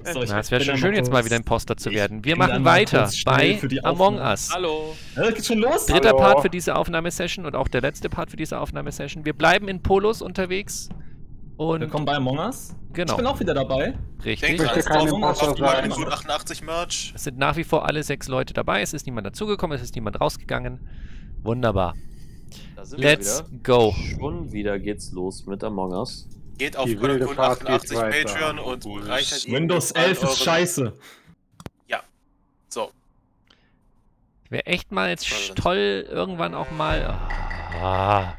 So, Na, es wäre schon schön, jetzt mal wieder Imposter zu werden. Wir machen bin dann weiter kurz schnell bei für die Among Aufnahme. Us. Hallo. Geht's schon los? Dritter Hallo. Part für diese Aufnahmesession und auch der letzte Part für diese Aufnahmesession. Wir bleiben in Polos unterwegs. Und Willkommen bei Among Us. Genau. Ich bin auch wieder dabei. richtig. Ich möchte kein Imposter Auf die sein. 88 Merch. Es sind nach wie vor alle 6 Leute dabei. Es ist niemand dazugekommen, es ist niemand rausgegangen. Wunderbar. Da sind Let's wir go. wieder. Schon wieder geht's los mit Among Us. Geht auf Die wilde Fahrt geht 88 weiter. Patreon und reichert Windows 11 ist scheiße. Ja. So. Wäre echt mal jetzt Was war das? toll, irgendwann auch mal... Ah.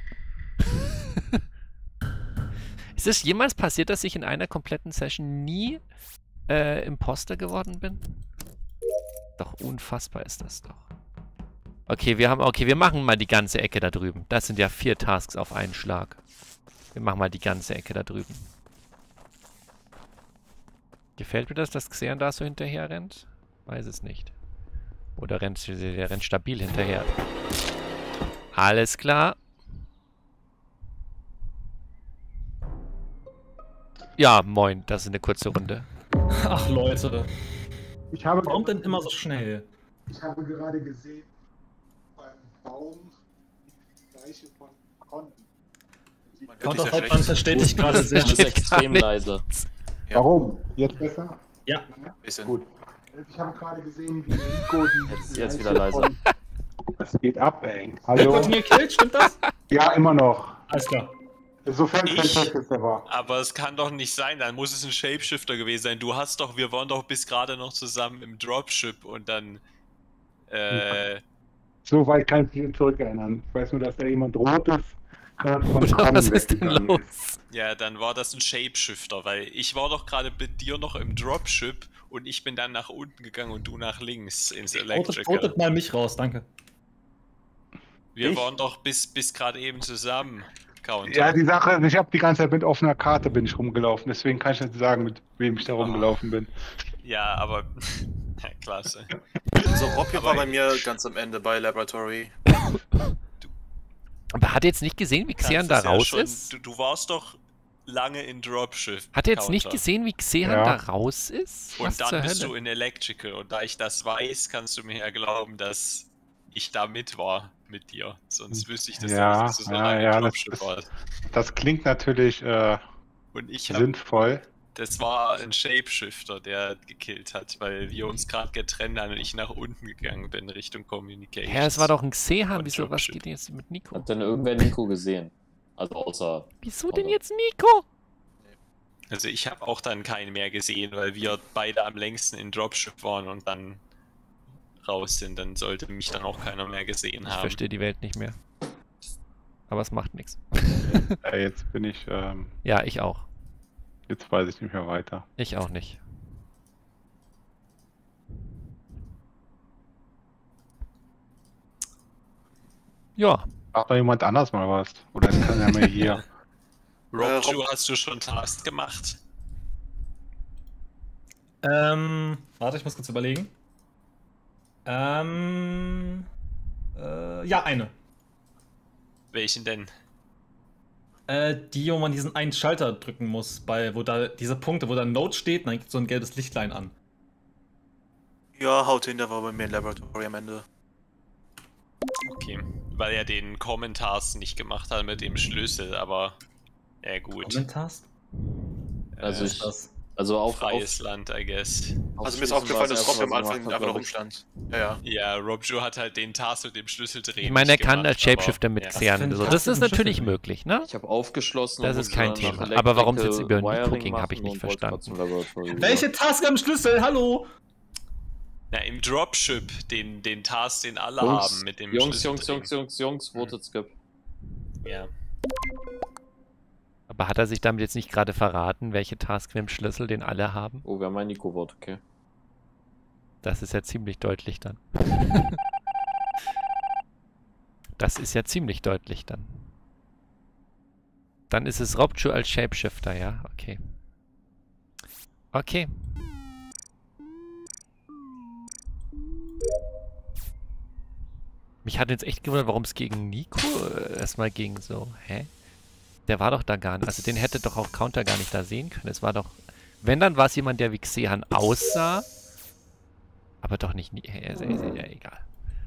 Ist es jemals passiert, dass ich in einer kompletten Session nie Imposter geworden bin? Doch, unfassbar ist das doch. Okay, wir machen mal die ganze Ecke da drüben. Das sind ja 4 Tasks auf einen Schlag. Wir machen mal die ganze Ecke da drüben. Gefällt mir das, dass Xean da so hinterher rennt? Weiß es nicht. Oder der rennt stabil hinterher. Alles klar. Ja, moin, das ist eine kurze Runde. Ach Leute, Ich habe, warum denn immer so schnell? ich habe gerade gesehen, beim Baum Leiche von Con. Man hört dich Counter sehr Hauptmann schlecht. versteht dich gerade sehr. Das ist extrem leise. Ja. Warum? Jetzt besser? Ja, Bisschen. Gut. Ich habe gerade gesehen, wie Nico die Jetzt wieder leiser. Das geht ab, ey. wer Hallo? konnte mir killt, stimmt das? Ja, immer noch. Alles klar. Sofern es Ich? ein ist, der war. Aber es kann doch nicht sein, dann muss es ein Shapeshifter gewesen sein. Wir waren doch bis gerade noch zusammen im Dropship und dann, So weit kann ich mich zurückerinnern. Ich weiß nur, dass da jemand Rotes gerade von Oder Con was ist denn weggegangen los? ist. ja, dann war das ein Shapeshifter, weil ich war doch gerade mit dir noch im Dropship und ich bin dann nach unten gegangen und du nach links ins Electrical. Votet mal mich raus, danke. Wir Ich? waren doch bis gerade eben zusammen, Counter. Ja, die Sache, ich habe die ganze Zeit mit offener Karte bin ich rumgelaufen, deswegen kann ich nicht sagen, mit wem ich da rumgelaufen bin. Ja, aber, ja, klasse. Also Robbie Aber war bei mir ganz am Ende bei Laboratory. Aber hat er jetzt nicht gesehen, wie Xean Kannst da es ja raus schon- ist? Du warst doch lange in Dropship. Hat er jetzt nicht Counter. gesehen, wie Xean Ja. da raus ist? Und Was dann zur bist Hölle? du in Electrical. Und da ich das weiß, kannst du mir ja glauben, dass ich da mit war mit dir. Sonst wüsste ich das Ja, nicht, dass du so ja, lange ja, im das Dropship ist- warst. Das klingt natürlich Und ich hab, sinnvoll. das war ein Shapeshifter, der gekillt hat, weil wir uns gerade getrennt haben und ich nach unten gegangen bin Richtung Communication. Hä, es war doch ein Xehan. Und Wieso, was Dropship. geht denn jetzt mit Nico? Hat denn irgendwer Nico gesehen? Also außer... Wieso denn jetzt Nico? Also ich habe auch dann keinen mehr gesehen, weil wir beide am längsten in Dropship waren und dann raus sind. Dann sollte mich dann auch keiner mehr gesehen Ich haben. verstehe die Welt nicht mehr. Aber es macht nichts. Jetzt bin ich, Ja, ich auch. jetzt weiß ich nicht mehr weiter. Ich auch nicht. Ja, Macht doch jemand anders mal was. Oder es kann ja mal hier. Rob, hast du schon Task gemacht? Warte, ich muss kurz überlegen. Ja, eine. Welchen denn? Die, wo man diesen einen Schalter drücken muss, wo da diese Punkte, wo da Note steht, dann gibt so ein gelbes Lichtlein an. Ja, haut hin, der war bei mir in Laboratory am Ende. Okay. Weil er den Kommentars nicht gemacht hat mit dem Schlüssel, aber ja gut. Kommentars? Also Äh, ich... Das. Also auf... Freies Land, I guess. Also mir ist aufgefallen, dass Robbie am Anfang einfach noch rumstand. Ja, ja. Ja, Robjo hat halt den Task mit dem Schlüssel drehen. ich meine, er nicht kann gemacht, als Shapeshifter aber, mit ja. Xean. für ein So, Task das mit ist dem natürlich Schlüssel? möglich, ne? Ich habe aufgeschlossen Das und ist kein musste dann Thema. nach Aber warum es jetzt über Electrical Nico Wiring ging, habe ich machen nicht und wollte verstanden. grad zum Laboratorium. Welche Task am Schlüssel? Hallo? Na, im Dropship, den Task, den alle Jungs, haben mit dem Jungs, Schlüssel Jungs, votet Skip. drehen. Ja. Aber hat er sich damit jetzt nicht gerade verraten, welche Task wir im Schlüssel, den alle haben? Oh, wir haben ein Nico-Wort, okay. Das ist ja ziemlich deutlich dann. Das ist ja ziemlich deutlich dann. Dann ist es Robju als Shapeshifter, ja? Okay. Okay. Mich hat jetzt echt gewundert, warum es gegen Nico erstmal ging so. Hä? Der war doch da gar nicht. Also den hätte doch auch Counter gar nicht da sehen können. Es war doch Wenn, dann war es jemand, der wie Xehan aussah. Aber doch nicht... Ist ja egal.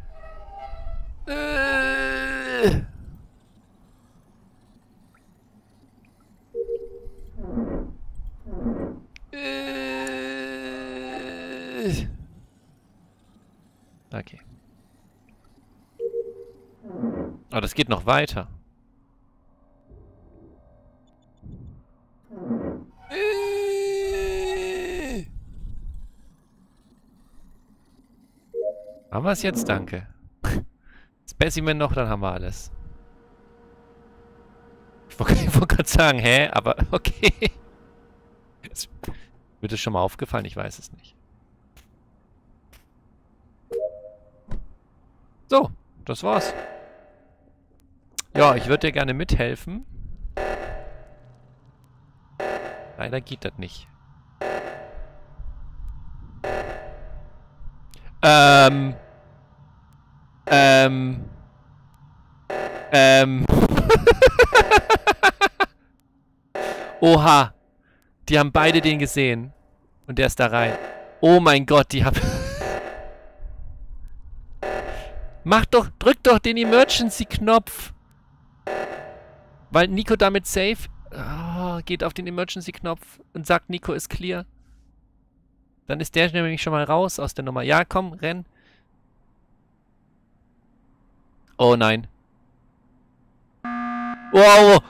Okay. Oh, das geht noch weiter. Haben wir es jetzt? Danke. Specimen noch, dann haben wir alles. Ich wollte gerade sagen, hä? Aber okay. Wird es schon mal aufgefallen? Ich weiß es nicht. So, das war's. Ja, ich würde dir gerne mithelfen. Leider geht das nicht. Oha. Die haben beide den gesehen. Und der ist da rein. Oh mein Gott, die haben... drück doch den Emergency-Knopf. Weil Nico damit safe... Oh, geht auf den Emergency-Knopf und sagt, Nico ist clear. Dann ist der nämlich schon mal raus aus der Nummer. Ja, komm, renn. Oh nein. Wow.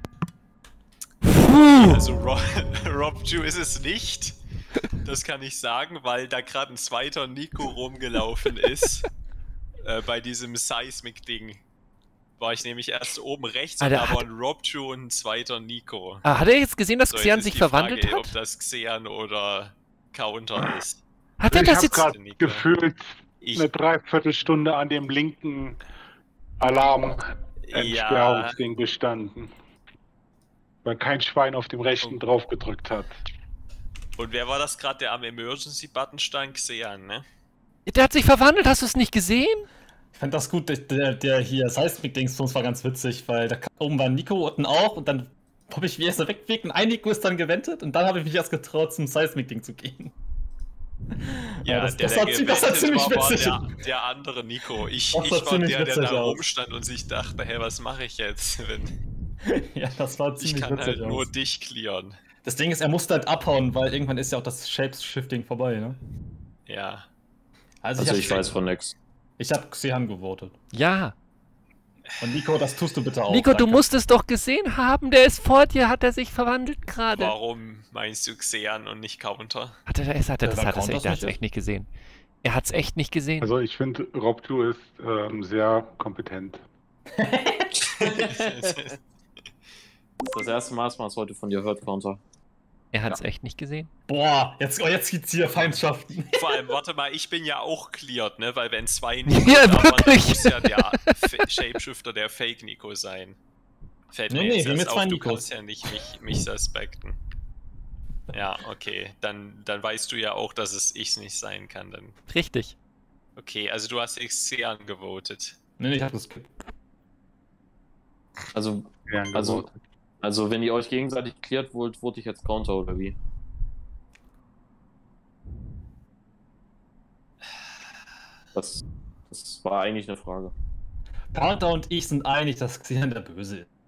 Puh. Also Rob Ju ist es nicht. Das kann ich sagen, weil da gerade ein zweiter Nico rumgelaufen ist. Bei diesem Seismic-Ding. War ich nämlich erst oben rechts Alter, und da waren Rob Ju und ein zweiter Nico. Ah, hat er jetzt gesehen, dass So, Xehan jetzt sich ist die verwandelt Frage, hat? ob das Xehan oder Counter ist. Hat er Ich das habe jetzt... gerade Nico. gefühlt Ich, eine Dreiviertelstunde an dem linken Alarm-Entsperrungsding bestanden. Weil kein Schwein auf dem rechten drauf gedrückt hat. und wer war das gerade, der am Emergency-Button stand? Xehan, ne? Der hat sich verwandelt, hast du es nicht gesehen? Ich fand das gut, der hier Seismic-Dings war ganz witzig, weil da oben war Nico unten auch und dann habe ich wie erst wegbewegt und ein Nico ist dann gewendet und dann habe ich mich erst getraut, zum Seismic-Ding zu gehen. Ja, das der war ziemlich witzig. war der andere Nico. Ich Das sah war ziemlich der witzig da aus. rumstand und sich dachte, hey, was mache ich jetzt? Wenn Ja, das war ich ziemlich kann witzig halt nur aus. dich clearen. Das Ding ist, er musste halt abhauen, weil irgendwann ist ja auch das Shapeshifting vorbei, ne? Ja. Also ich weiß von nix. Ich hab Xehan gewotet. Ja. Und Nico, das tust du bitte auch. Nico, du danke. musst es doch gesehen haben. Der ist vor dir, hat er sich verwandelt gerade. Warum meinst du Xehan und nicht Counter? Hat er das? Hat er das? Ja, Hat er Counters echt, der hat's nicht echt nicht gesehen. Er hat's echt nicht gesehen. Also ich finde, Robju ist sehr kompetent. Das ist das erste Mal, dass man es heute von dir hört, Counter. Er hat's echt nicht gesehen. Boah, jetzt gibt's hier Feindschaften. Vor allem, warte mal, ich bin ja auch cleared, ne? Weil wenn zwei Ja, da waren, dann wirklich. muss ja der Shapeshifter der Fake Nico sein. Fällt mir Nee, jetzt wir erst mit zwei auf, du Nikos. kannst ja nicht mich suspekten. Ja, okay. Dann weißt du ja auch, dass es ich nicht sein kann. Dann. Richtig. Okay, also du hast Xehan gewotet. Nee, ich hab das geskippt. Also, Ja, also wenn ihr euch gegenseitig klärt wollt, wurde ich jetzt Counter oder wie? Das war eigentlich eine Frage. Carter und ich sind einig, dass Xehan der Böse ist.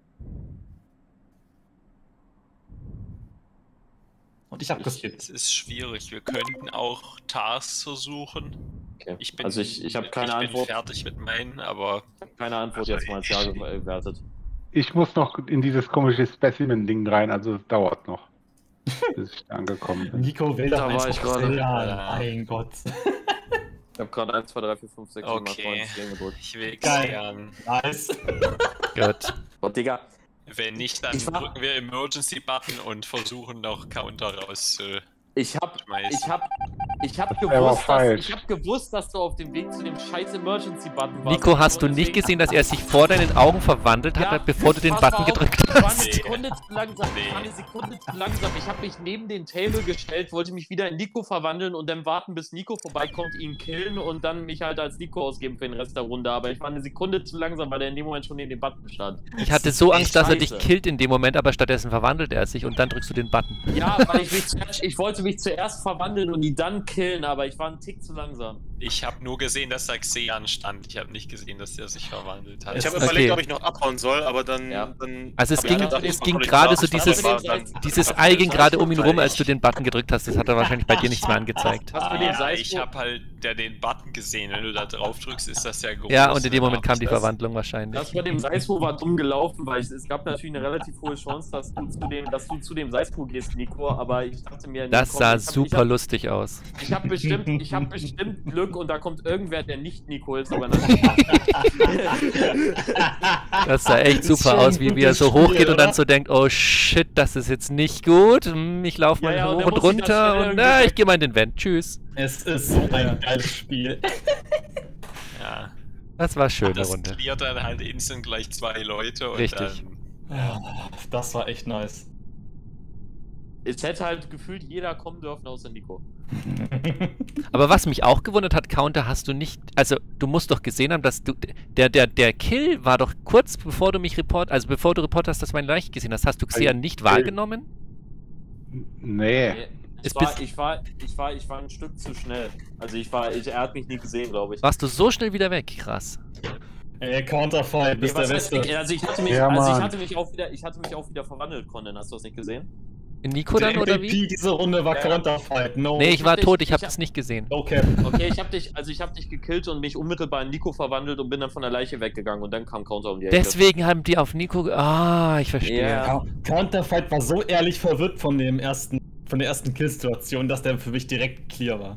Und ich hab geskippt. Es ist schwierig. Wir könnten auch Tasks versuchen. Okay. Ich bin, also ich habe keine Antwort. Ich bin fertig mit meinen, aber Keine Antwort jetzt mal als Ja gewertet. Ich muss noch in dieses komische Specimen-Ding rein, also es dauert noch, bis ich da angekommen bin. Nico will Da doch war eins ich auf gerade. Xehan. Ja. Mein Gott. Ich habe gerade 1, 2, 3, 4, 5, 6, 7, 8, Okay. 9, 10 gedrückt. ich will Geil. Xehan. Nice. Gut. Oh, Digga. Wenn nicht, dann Ich war- drücken wir Emergency-Button und versuchen noch Counter rauszuschmeißen. Ich hab war falsch. gewusst, dass du auf dem Weg zu dem scheiß Emergency-Button warst. Nico, hast du nicht gesehen, dass er sich vor deinen Augen verwandelt hat, Ja, bevor du den pass mal Button auf. gedrückt war eine Sekunde zu langsam. Ich war eine Sekunde zu langsam. Ich habe mich neben den Table gestellt, wollte mich wieder in Nico verwandeln und dann warten, bis Nico vorbeikommt, ihn killen und dann mich halt als Nico ausgeben für den Rest der Runde. Aber ich war eine Sekunde zu langsam, weil er in dem Moment schon neben dem Button stand. Ich hatte so Angst, dass er dich Scheiße. killt in dem Moment, aber stattdessen verwandelt er sich und dann drückst du den Button. Ja, weil ich wollte mich zuerst verwandeln und ihn dann killen, aber ich war einen Tick zu langsam. Ich habe nur gesehen, dass da Xean stand. Ich habe nicht gesehen, dass der sich verwandelt hat. Ich habe Okay. überlegt, ob ich noch abhauen soll, aber dann... Ja. dann Also es hab ich ging, gedacht, es ich ging mach gerade nicht so nach, dieses, aber dann- dieses Ei ging gerade um ihn rum, als du den Button gedrückt hast. Das hat er wahrscheinlich bei dir nichts mehr angezeigt. Was mit dem Ja, Seismo? ich habe halt den Button gesehen. Wenn du da drauf drückst, ist das ja groß. Ja, und in dem Moment kam die das- Verwandlung wahrscheinlich. Das mit dem Seismo war dumm gelaufen, weil es gab natürlich eine relativ hohe Chance, dass du zu dem Seismo gehst, Nico, aber ich dachte mir... Das komm, sah ich hab- super lustig aus. Ich habe bestimmt Glück und da kommt irgendwer, der nicht Nico ist, aber natürlich. Das sah echt Ist super schon aus, ein wie er gutes so hochgeht Spiel, und dann oder? so denkt, oh shit, das ist jetzt nicht gut. Ich laufe mal Ja, ja, und hoch dann und muss ich das runter schnell und irgendwie ich gehe mal in den Vent. Tschüss. Es ist so ein geiles Spiel. Ja. Das war eine schöne Das Runde. cleart dann halt instant gleich 2 Leute und Richtig. dann... Das war echt nice. Es hätte halt gefühlt jeder kommen dürfen außer Nico. Aber was mich auch gewundert hat, Counter, hast du nicht, also du musst doch gesehen haben, dass du, der Kill war doch kurz bevor du mich bevor du Report hast, dass du meine Leiche gesehen hast. Hast du Xean nicht wahrgenommen? Nee. Ist Ich war ein Stück zu schnell. Also er hat mich nie gesehen, glaube ich. Warst du so schnell wieder weg? Krass. Ey, Counterfight, Nee, bist der was heißt, Beste. also ich hatte mich, Ja, also ich Mann. hatte mich auch wieder verwandelt, Conan. Hast du das nicht gesehen? In Nico Der dann oder MVP wie? diese Runde war Ja. Counterfight. No. Nee, ich war hab tot, dich- ich hab ich das hab- nicht gesehen. Okay. Okay, ich hab dich gekillt und mich unmittelbar in Nico verwandelt und bin dann von der Leiche weggegangen und dann kam Counter um die Ecke. Deswegen haben die auf Nico. Ich verstehe. Ja. Counterfight war so ehrlich verwirrt von der ersten Kill-Situation, dass der für mich direkt clear war.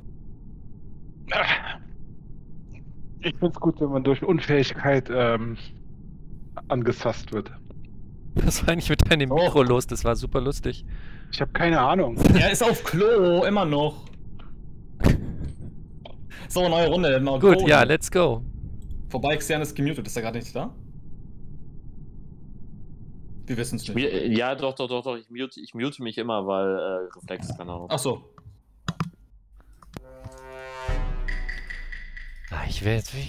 Ich find's gut, wenn man durch Unfähigkeit angesasst wird. Was war eigentlich mit deinem Oh. Mikro los? Das war super lustig. Ich habe keine Ahnung. Er ist auf Klo, immer noch. So, neue Runde. Mal Gut, Klo. ja, let's go. Vorbei, Xian ist gemutet. Ist er gerade nicht da? Wir wissen es nicht. Ja, doch. Ich mute mich immer, weil Reflex, keine Ahnung. Ach so. Ich will jetzt.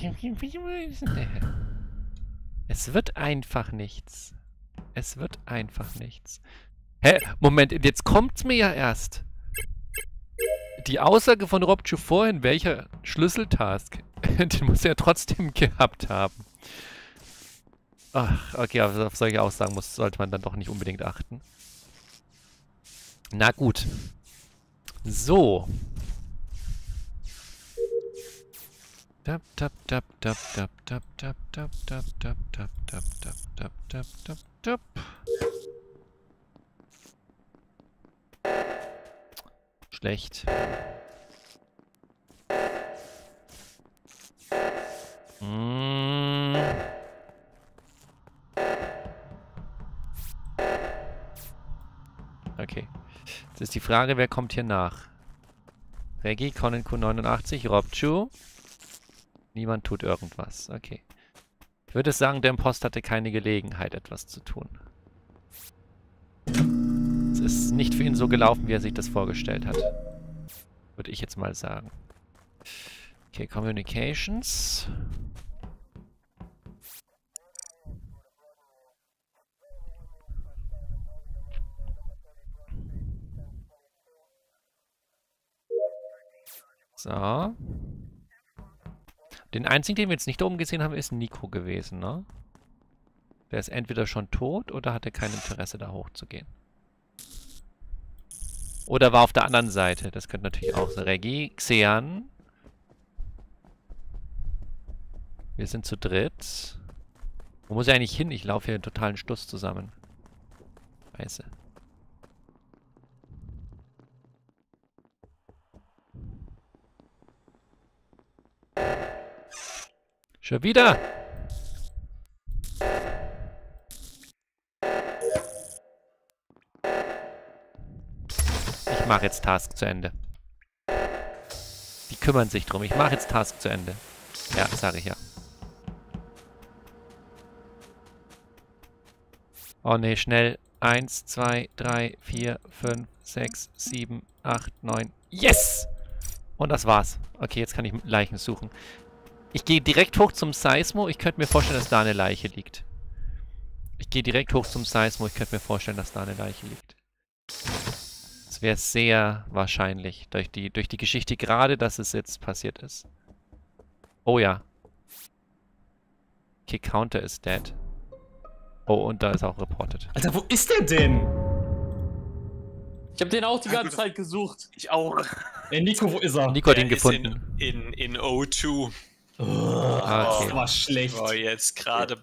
Es wird einfach nichts. Es wird einfach nichts. Hä? Moment, jetzt kommt's mir ja erst. Die Aussage von Robju vorhin, welcher Schlüsseltask, den muss er ja trotzdem gehabt haben. Ach, okay, auf solche Aussagen sollte man dann doch nicht unbedingt achten. Na gut. So. Tap, tap, tap, tap, tap, tap, tap, tap, tap, tap, tap, tap, tap, tap, tap, tap, tap. Schlecht. Okay. Jetzt ist die Frage, wer kommt hier nach? Reggie, Conan Q89, Robju. Niemand tut irgendwas. Okay. Ich würde sagen, der Impost hatte keine Gelegenheit, etwas zu tun. Es ist nicht für ihn so gelaufen, wie er sich das vorgestellt hat. Würde ich jetzt mal sagen. Okay, Communications. So. Den einzigen, den wir jetzt nicht oben gesehen haben, ist Nico gewesen, ne? Der ist entweder schon tot oder hatte kein Interesse, da hochzugehen. Oder war auf der anderen Seite. Das könnte natürlich auch sein. Reggie, Xean. Wir sind zu dritt. Wo muss ich eigentlich hin? Ich laufe hier einen totalen Stuss zusammen. Scheiße. Schon wieder! Ich mache jetzt Task zu Ende. Die kümmern sich drum. Ich mache jetzt Task zu Ende. Ja, sage ich ja. Oh ne, schnell. 1, 2, 3, 4, 5, 6, 7, 8, 9. Yes! Und das war's. Okay, jetzt kann ich Leichen suchen. Ich gehe direkt hoch zum Seismo. Ich könnte mir vorstellen, dass da eine Leiche liegt. Ich gehe direkt hoch zum Seismo. Ich könnte mir vorstellen, dass da eine Leiche liegt. Das wäre sehr wahrscheinlich. Durch die Geschichte gerade, dass es jetzt passiert ist. Oh ja. Okay, Counter ist dead. Oh, und da ist auch reported. Alter, wo ist der denn? Ich habe den auch die ganze Zeit gesucht. Ich auch. Ey, Nico, wo ist er? Nico hat ihn Der ist gefunden. in O2. Okay. Das war schlecht. War jetzt gerade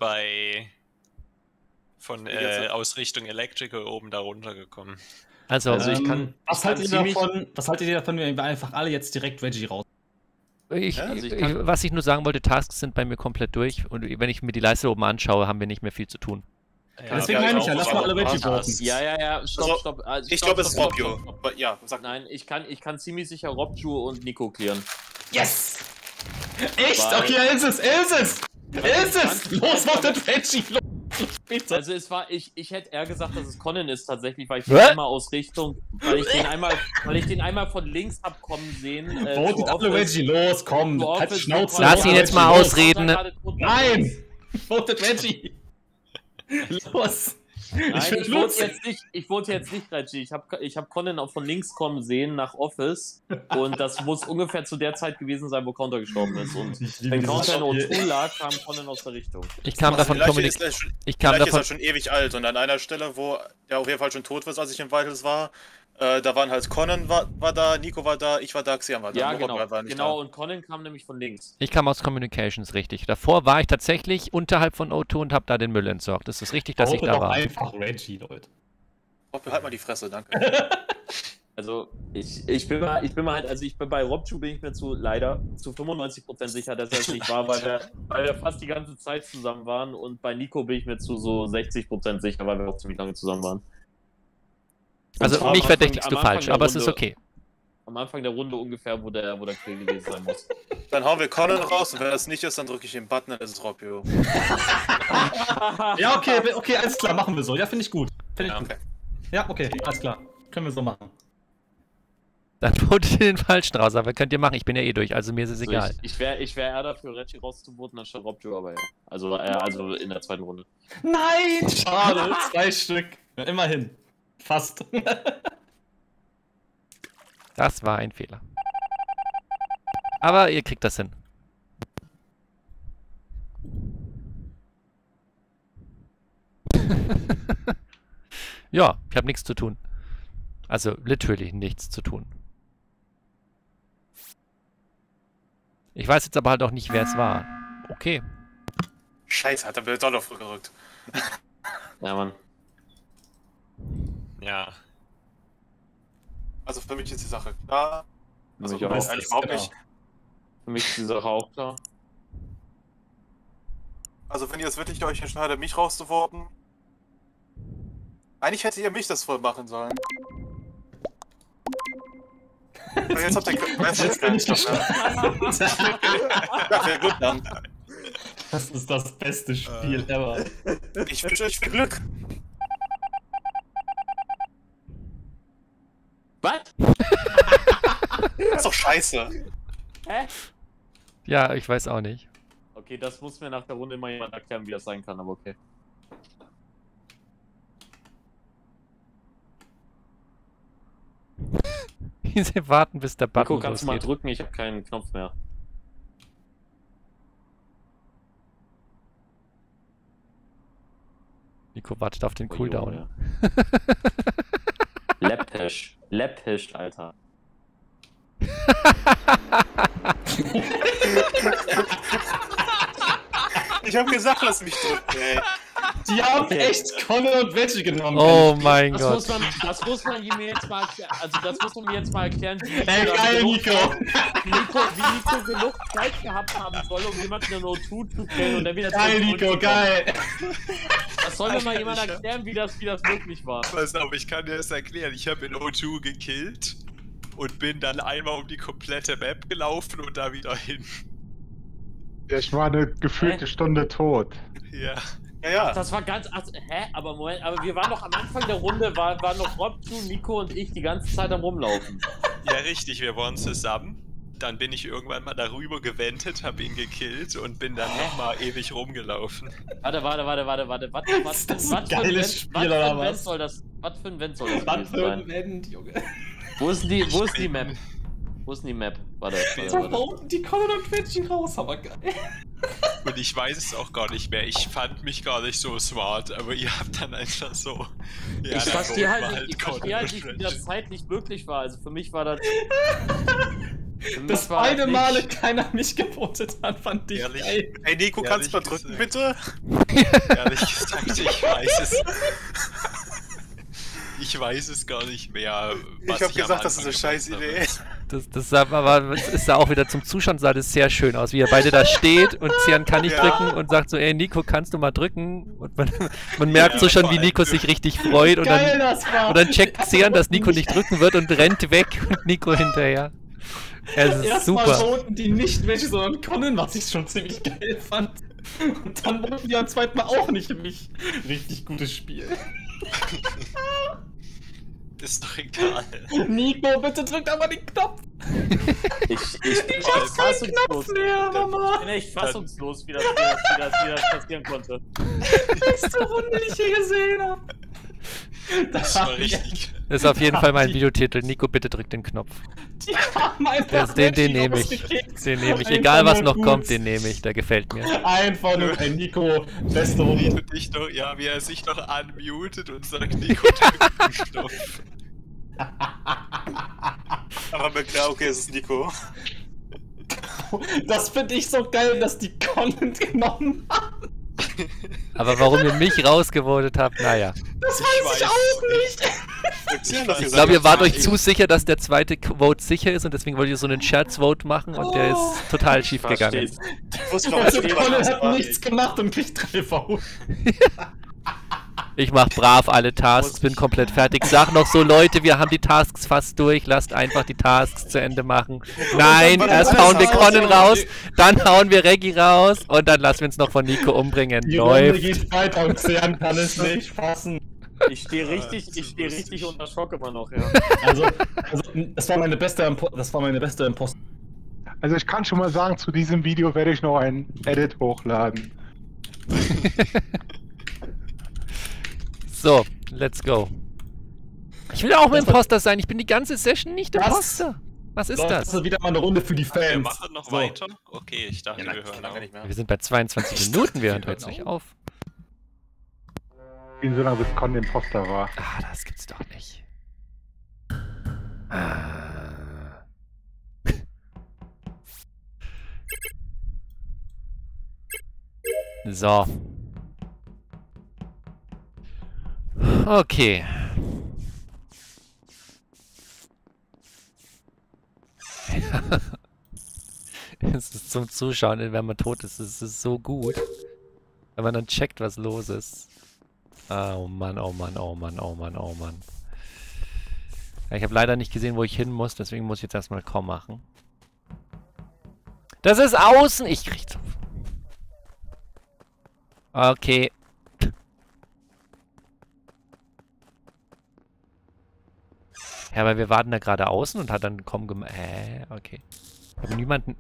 aus Richtung Electrical oben da runtergekommen. Also, Also ich kann. Was haltet ihr davon, wenn wir einfach alle jetzt direkt Reggie raus? was ich nur sagen wollte, Tasks sind bei mir komplett durch. Und wenn ich mir die Leiste oben anschaue, haben wir nicht mehr viel zu tun. Ja, Deswegen meine ich ja, lass mal alle Reggie voten. Ja, stopp. Ich glaube, es ist Robju. Ja, sag. Nein, ich kann ziemlich sicher Robju und Nico clearen. Yes! Echt? Weil- Okay, er ist es! Er ist es! Er ist es! Los, votet Reggie! Los! Bitte. Also ich hätte eher gesagt, dass es Conan ist tatsächlich, weil ich Was? den einmal aus Richtung, weil ich den einmal von links hab kommen sehen. Votet alle Reggie, los, komm, zu halt die Office, Schnauze. zu Lass ihn jetzt mal Reggie, los. ausreden. Nein! Votet Reggie! Los! Nein, will Lutz. ich vote jetzt nicht Reggie. Ich hab Conan auch von links kommen sehen nach Office und das muss ungefähr zu der Zeit gewesen sein, wo Counter gestorben ist. Und wenn Counter in O2 lag, kam Conan aus der Richtung. Ich kam davon Vielleicht ist davon. er schon ewig alt und an einer Stelle, wo er auf jeden Fall schon tot war, als ich in Vitals war, da waren halt Conan war da, Nico war da, ich war da, Xian war da. Ja, nur genau. Robert war nicht Genau, da. und Conan kam nämlich von links. Ich kam aus Communications, richtig. Davor war ich tatsächlich unterhalb von O2 und habe da den Müll entsorgt. Es ist richtig, dass ich da Votet doch war. einfach Reggie, Leute. Robert, halt mal die Fresse, danke. Also ich bin bei Robju bin ich mir leider zu 95% sicher, dass er es nicht war, weil wir fast die ganze Zeit zusammen waren, und bei Nico bin ich mir zu so 60% sicher, weil wir auch ziemlich lange zusammen waren. Also Und mich am verdächtigst du Anfang falsch, der aber es ist Runde- okay. Am Anfang der Runde ungefähr, wo der Kill gewesen sein muss. Dann hauen wir Conan raus und wenn das nicht ist, dann drücke ich den Button, dann ist es Robju. Ja, okay, alles klar, machen wir so. Ja, finde ich gut. Finde ich Ja, gut. okay. Ja, okay, alles klar. Können wir so machen. Dann votet ihr den falschen raus, aber könnt ihr machen. Ich bin ja eh durch, also mir ist es Also egal. ich wäre eher dafür, Reggie rauszuvoten anstatt Robju, aber ja. Also in der zweiten Runde. Nein! Schade, 2 Stück. Ja, immerhin. Fast. Das war ein Fehler. Aber ihr kriegt das hin. Ja, ich habe nichts zu tun. Also literally nichts zu tun. Ich weiß jetzt aber halt auch nicht, wer es war. Okay. Scheiße, hat er mir doch noch früh gerückt. Ja, Mann. Ja. Also für mich ist die Sache klar. Also, Für mich auch. weiß eigentlich überhaupt nicht. Für mich ist die Sache auch klar. Also wenn ihr es wirklich euch entscheidet, mich rauszuvoten. Eigentlich hättet ihr mich das voll machen sollen. Aber jetzt habt ihr Jetzt bin ich gespannt. Ja, viel Glück dann. Das ist das beste Spiel ever. Ich wünsche euch viel Glück. Was? Das ist doch scheiße. Hä? Ja, ich weiß auch nicht. Okay, das muss mir nach der Runde mal jemand erklären, wie das sein kann, aber okay. Sie warten, bis der Button Nico, kannst du mal losgeht. drücken? Ich habe keinen Knopf mehr. Nico wartet auf den Oh, Cooldown. Junge. Läppisch, Alter. Ich hab gesagt, lass mich drücken, ey. Die haben echt Conan und Reggie genommen. Oh mein Das Gott. muss man mir jetzt mal erklären, wie Ey, geil, Nico. wie Nico genug Zeit gehabt haben soll, um jemanden in O2 zu killen und dann wieder Geil, zurück Nico, zu geil. Das soll mir mal jemand erklären, wie das wirklich war. Pass auf, ich kann dir das erklären. Ich habe in O2 gekillt und bin dann einmal um die komplette Map gelaufen und da wieder hin. Ich war eine gefühlte Stunde tot. Ja. Ja. Das war ganz. Hä? Aber Moment, aber wir waren doch am Anfang der Runde, waren noch Robju, Nico und ich die ganze Zeit am Rumlaufen. Ja, richtig, wir waren zusammen. Dann bin ich irgendwann mal darüber gewendet, habe ihn gekillt und bin dann nochmal ewig rumgelaufen. Warte. Was Ist das ein geiles Spiel oder was? Was für ein Event soll das Was gewesen für ein sein? Event, Junge. Wo ist die Map? Wo ist denn die Map? Warte. Da unten die Conan und Quetschen raus, aber geil. Und ich weiß es auch gar nicht mehr. Ich fand mich gar nicht so smart, aber ihr habt dann einfach so... Ja, Ich verstehe halt nicht, Conan wie das zeitlich möglich war. Also für mich war das... Dass beide Male keiner mich gewotet hat, fand ich Ehrlich? geil. Ey, Nico, kannst du mal drücken, bitte? Ehrlich gesagt, ich weiß es. Ich weiß es gar nicht mehr. Was Ich hab am gesagt, das ist eine Anfang scheiß gemacht Idee. Es sah auch wieder zum Zuschauen, sah das sehr schön aus, wie ihr beide da steht und Cian kann nicht Ja. drücken und sagt so, ey Nico, kannst du mal drücken? Und man merkt Ja, so schon, vor wie allem- Nico sich richtig freut und Geil dann, das war. und dann checkt Cian, dass Nico nicht drücken wird und rennt weg und Nico hinterher. Es ist Erstmal super. voten die nicht welche, sondern Conan, was ich schon ziemlich geil fand. Und dann wollten die am zweiten Mal auch nicht mich. Richtig gutes Spiel. Ist doch egal. Nico, bitte drückt aber den Knopf. Ich bin fassungslos. mehr, Ich Mama. bin echt fassungslos, wie das passieren konnte. Beste Runde, die ich je gesehen habe. Das war richtig. Das ist auf jeden Fall mein Videotitel. Nico, bitte drück den Knopf. Die haben einfach Den Matchy nehme ich. rausgekickt. Den nehme ich. Einfach Egal was nur noch gut. kommt, den nehme ich. Der gefällt mir. Einfach nur, ey Nico, beste Wie Runde. du dich doch, ja, wie er sich doch unmutet und sagt, Nico, drück den Knopf. Aber mir klar, okay, es ist Nico. Das finde ich so geil, dass die Conan genommen haben. Aber warum ihr mich rausgevotet habt, naja. Das weiß ich auch nicht. Ich glaube, ihr wart euch zu sicher, dass der zweite Vote sicher ist und deswegen wollt ihr so einen Scherzvote machen und der ist total schief gegangen. Ich wusste noch Also nicht, Conan was hat war. nichts gemacht und kriegt 3 Votes. Ich mach brav alle Tasks, bin komplett fertig. Sag noch so, Leute, wir haben die Tasks fast durch, lasst einfach die Tasks zu Ende machen. Nein, dann erst war hauen wir das Conan raus. raus, dann hauen wir Reggie raus und dann lassen wir uns noch von Nico umbringen. Die Runde Läuft. geht weiter und Sean kann es nicht fassen. Ich stehe richtig unter Schock immer noch, ja. Also das war meine beste Imposter. Also ich kann schon mal sagen, zu diesem Video werde ich noch ein Edit hochladen. So, let's go. Ich will auch Imposter sein, ich bin die ganze Session nicht Was? Imposter. Was ist Das das? ist wieder mal eine Runde für die Wir Fans. machen noch So. weiter? Okay, ich dachte, Ja, wir hören lange auf. nicht mehr. Wir sind bei 22 Minuten, wir hören hören heute nicht auf. Bin so lange, bis Con Imposter war. Ah, das gibt's doch nicht. Ah. So. Okay. Es ist zum Zuschauen, wenn man tot ist, es ist so gut. Wenn man dann checkt, was los ist. Ah, oh Mann, oh Mann, oh Mann, oh Mann, oh Mann. Ja, ich habe leider nicht gesehen, wo ich hin muss, deswegen muss ich jetzt erstmal Komm machen. Das ist außen! Ich krieg... Okay. Ja, weil wir warten da gerade außen und hat dann Komm gemacht. Okay. Ich habe niemanden...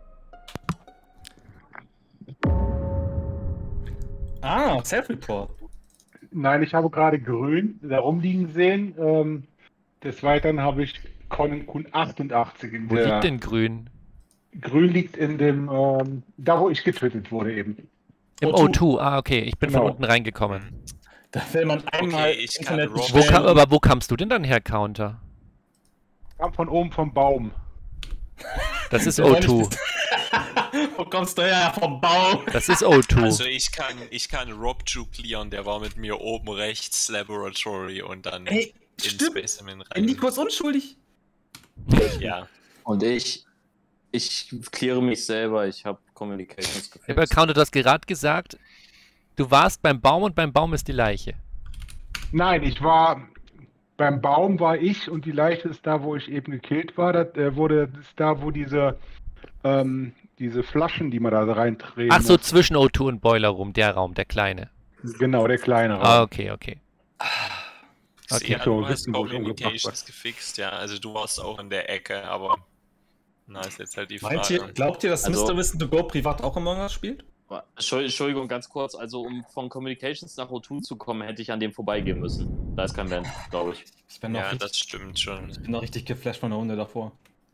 Ah, Self-Report. Nein, ich habe gerade grün da rumliegen sehen. Des Weiteren habe ich Conan Kuhn 88 in Wo der... liegt denn grün? Grün liegt in dem... da, wo ich getötet wurde eben. Im O2. O2. Ah, okay. Ich bin von Genau. unten reingekommen. Da will man einmal Okay, ich kann Rob- Aber wo kamst du denn dann her, Counter? Kam von oben vom Baum. Das ist Der war nicht- O2. Wo kommst du her? Vom Baum. Das ist O2. Also ich kann Rob Ju clearen, der war mit mir oben rechts Laboratory und dann Ey, ins stimmt. Specimen Ey, rein. Nico ist unschuldig. Ja. Und ich kläre mich selber, ich habe Communications Aber gefixt. Counter, du hast gerade gesagt, du warst beim Baum und beim Baum ist die Leiche. Nein, ich war... Beim Baum war ich und die Leiche ist da, wo ich eben gekillt war. Das ist da, wo diese Flaschen, die man da reindreht. Ach so, zwischen O2 und Boiler Room, der Raum, der kleine. Genau, der kleine Ah, Raum. okay, okay. Okay, ja, so du hast wissen, wo es umgebracht Communications gefixt, ja. Also du warst auch in der Ecke, aber na, ist jetzt halt die Meint ihr, Frage. glaubt ihr, dass Also- Mr. Wissen to Go privat auch Among Us spielt? Entschuldigung, ganz kurz. Also, um von Communications nach O2 zu kommen, hätte ich an dem vorbeigehen müssen. Da ist kein Vent, glaube ich. Ich bin noch, Ja, richtig, das stimmt schon. ich bin noch richtig geflasht von der Runde davor.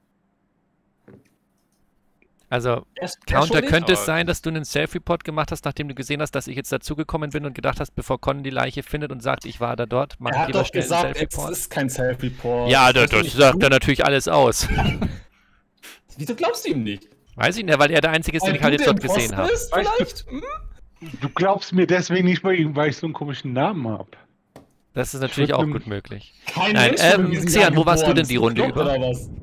Also, Er ist Counter, schuldig? könnte es aber- sein, dass du einen Self-Report gemacht hast, nachdem du gesehen hast, dass ich jetzt dazugekommen bin und gedacht hast, bevor Con die Leiche findet und sagt, ich war da dort, mach Er ich hat lieber doch schnell einen gesagt, es Self-Report? ist kein Self-Report. Ja, Das das nicht sagt gut. dann natürlich alles aus. Wieso glaubst du ihm nicht? Weiß ich nicht, weil er der Einzige ist, den Weil ich halt du jetzt der dort gesehen Imposter habe. bist, vielleicht? Hm? Du glaubst mir deswegen nicht bei ihm, weil ich so einen komischen Namen habe. Das ist natürlich würd auch nem- gut möglich. Kein Nein, Mensch wurde in diesem Xian, Jahr wo warst du geboren. denn die Ist Runde bekloppt über? Oder was?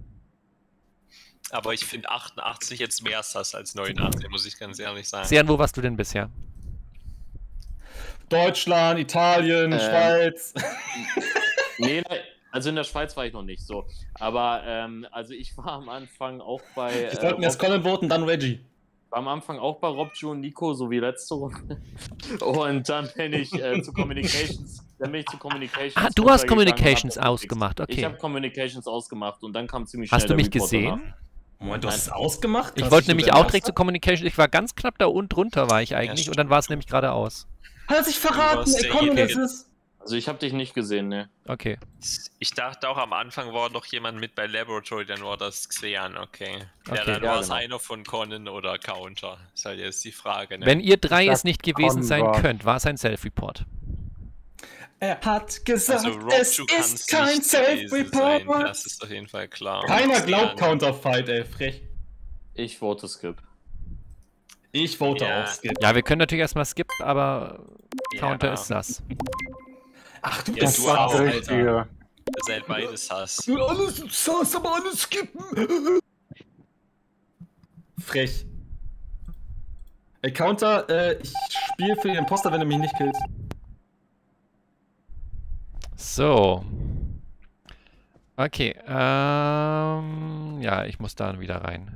Aber ich finde 88 jetzt mehr Sass als 89, muss ich ganz ehrlich sagen. Xian, wo warst du denn bisher? Deutschland, Italien, Schweiz. Nee, also in der Schweiz war ich noch nicht so. Aber also ich war am Anfang auch bei. Wir sollten erst Colin voten, dann Reggie. War am Anfang auch bei Robju und Nico, so wie letzte Runde. Und dann bin ich zu Communications. Dann bin ich zu Communications. Ah, du hast runtergegangen und Communications hab das ausgemacht, gefixt. okay. Ich habe Communications ausgemacht und dann kam ziemlich schnell Hast du der mich Report gesehen? danach. Moment, du hast es ausgemacht? Ich Hast wollte du nämlich den auch Erster? direkt zu Communications. Ich war ganz knapp da unten drunter, war ich eigentlich. Und dann war es nämlich geradeaus. Hat er sich verraten? warst Ey, der Colin, Idiot. das ist... Also ich habe dich nicht gesehen, ne. Okay. Ich dachte auch am Anfang war noch jemand mit bei Laboratory, dann war das Xean, okay. Ja, Okay. dann Ja, war es genau. einer von Conan oder Counter. Ist halt jetzt die Frage, ne? Wenn ihr drei sag, es nicht gewesen Con sein war- könnt, war es ein Self-Report. Er hat gesagt, also es Rob, du ist kannst kein nicht gewesen sein, Self-Report. das ist auf jeden Fall klar. Keiner Xean- glaubt Counterfight, ey, frech. Ich vote Skip. Ich vote Ja. auch Skip. Ja, wir können natürlich erstmal skippen, aber Ja, Counter aber ist das. Ach, du Ja, bist du sass, auch, der Alter. Richtige. Ihr seid beides Hass. Du alles sass, aber alles skippen. Frech. Ey, Counter, ich spiele für den Imposter, wenn du mich nicht killst. So. Okay, ja, ich muss da wieder rein.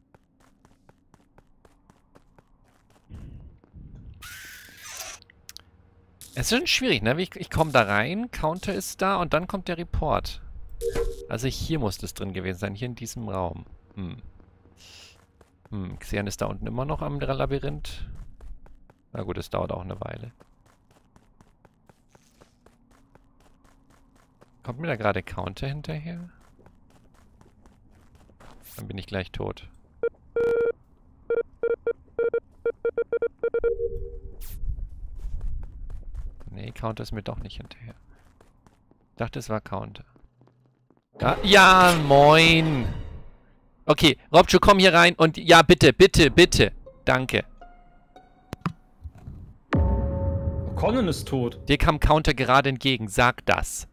Es ist schon schwierig, ne? Ich komme da rein, Counter ist da und dann kommt der Report. Also hier muss das drin gewesen sein, hier in diesem Raum. Xian ist da unten immer noch am Labyrinth. Na gut, es dauert auch eine Weile. Kommt mir da gerade Counter hinterher? Dann bin ich gleich tot. Nee, Counter ist mir doch nicht hinterher. Ich dachte, es war Counter. Ja, moin! Okay, Robjo, komm hier rein und ja, bitte, bitte, bitte. Danke. Conan ist tot. Dir kam Counter gerade entgegen, sag das.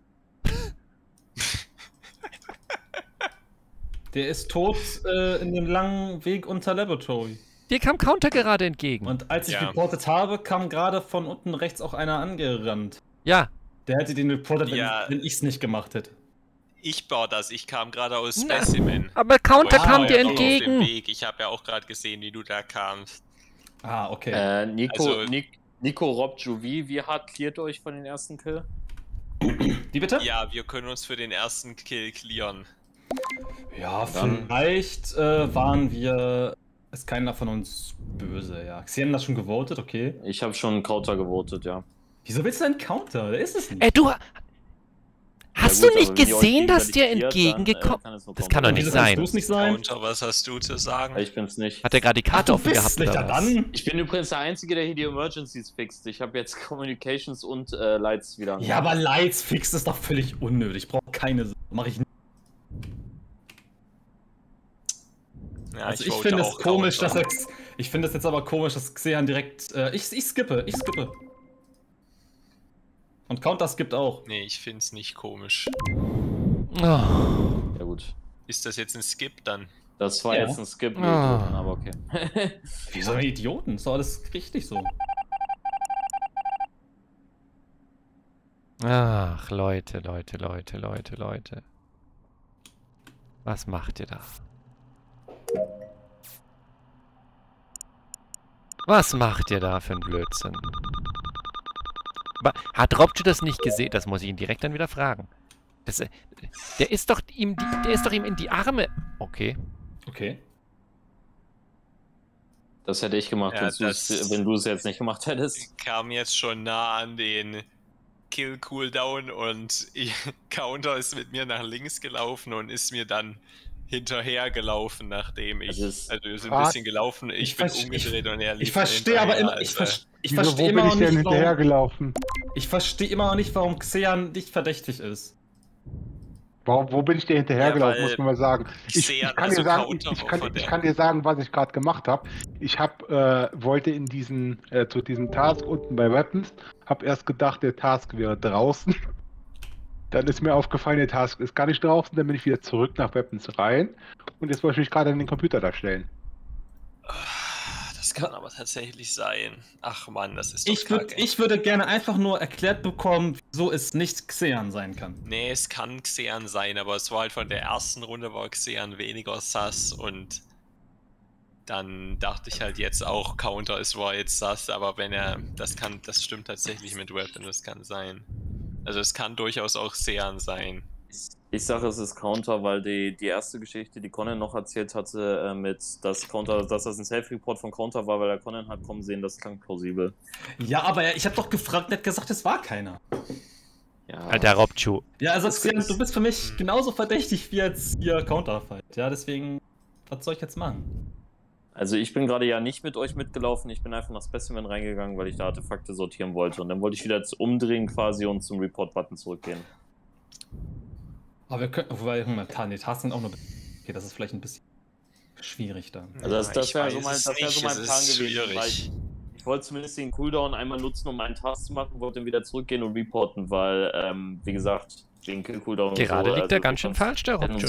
Der ist tot in dem langen Weg unter Laboratory. Dir kam Counter gerade entgegen. Und als ich Ja. reportet habe, kam gerade von unten rechts auch einer angerannt. Ja, Der hätte den reportet, Ja. wenn ich es nicht gemacht hätte. Ich war das, ich kam gerade aus Na, Specimen. aber Counter Wow, kam ja, dir doch, Auf dem entgegen. Weg. Ich habe ja auch gerade gesehen, wie du da kamst. Ah, okay. Nico, Also- Nico, Robju, wie hart cleart ihr euch von den ersten Kill? Wie bitte? Ja, wir können uns für den ersten Kill clearen. Ja, Dann- vielleicht waren wir. Ist keiner von uns böse, ja. Xian hat das schon gewotet, okay. Ich habe schon Counter gewotet, ja. Wieso willst du denn Counter? Der ist es nicht. Ey, du. Hast Ja gut, du nicht aber wenn ihr euch gesehen, dass dir gegenseitig cleart, dann, entgegengekommen kann es nur Das Counter kann doch sein. nicht Wieso sein. kannst du es nicht sein? Counter, was hast du zu sagen? Ich bin's nicht. Hat er gerade die Ach, Karte du offen bist gehabt nicht oder da was? dann. Ich bin übrigens der Einzige, der hier die Emergencies fixt. Ich habe jetzt Communications und Lights wieder. Ja, aber Lights fix ist doch völlig unnötig. Ich brauche keine. Mach ich nicht. Ja, Also ich vote finde es auch komisch, Counter. dass er. Ich finde es jetzt aber komisch, dass Xehan direkt. Ich skippe. Und Counter skippt auch. Nee, ich find's nicht komisch. Oh. Ja gut. Ist das jetzt ein Skip dann? Das war Ja. jetzt ein Skip, Ah. aber okay. Wie so ein Idioten? Ist doch alles richtig so. Ach, Leute. Was macht ihr da? Was macht ihr da für ein Blödsinn? Aber hat Robju das nicht gesehen? Das muss ich ihn direkt dann wieder fragen. Das, der ist doch ihm in die Arme. Okay. Okay. Das hätte ich gemacht, Ja, wenn du es jetzt nicht gemacht hättest. Kam jetzt schon nah an den Kill-Cooldown und Counter ist mit mir nach links gelaufen und ist mir dann hinterhergelaufen, nachdem ich, ist ein bisschen gelaufen, ich bin umgedreht und er lief Ich verstehe aber immer, ich verstehe immer noch nicht, hinterhergelaufen? Ich verstehe immer noch nicht, warum Xehan nicht verdächtig ist. Wo bin ich dir hinterhergelaufen, muss man mal sagen. Ich kann dir sagen, was ich gerade gemacht habe. Ich wollte in zu diesem Task unten bei Weapons, habe erst gedacht, der Task wäre draußen. Dann ist mir aufgefallen, der Task ist gar nicht draußen, dann bin ich wieder zurück nach Weapons rein und jetzt wollte ich mich gerade an den Computer da stellen. Das kann aber tatsächlich sein. Ach man, das ist doch kacke. Ich würde gerne einfach nur erklärt bekommen, wieso es nicht Xehan sein kann. Nee, es kann Xehan sein, aber es war halt von der ersten Runde war Xehan weniger sass und dann dachte ich halt jetzt auch, Counter, es war jetzt sass, aber wenn das stimmt tatsächlich mit Weapon, das kann sein. Also es kann durchaus auch Xehan sein. Ich sage, es ist Counter, weil die erste Geschichte, die Conan noch erzählt hatte, dass das ein Self-Report von Counter war, weil der Conan hat kommen sehen, das klang plausibel. Ja, aber ich habe doch gefragt, der hat gesagt, es war keiner. Ja. Alter Robju. Ja, also Xehan, du bist für mich genauso verdächtig wie jetzt hier Counterfight. Ja, deswegen, was soll ich jetzt machen? Also ich bin gerade ja nicht mit euch mitgelaufen, ich bin einfach nach Specimen reingegangen, weil ich da Artefakte sortieren wollte und dann wollte ich wieder umdrehen quasi und zum Report-Button zurückgehen. Aber wir können, wobei, die Tasks sind auch nur... Okay, das ist vielleicht ein bisschen schwierig dann. Also das wäre so mein Plan gewesen, schwierig. weil ich wollte zumindest den Cooldown einmal nutzen, um einen Task zu machen, wollte dann wieder zurückgehen und reporten, weil, wie gesagt, den Kill-Cooldown Gerade und so, liegt er ganz schön falsch, der Robju.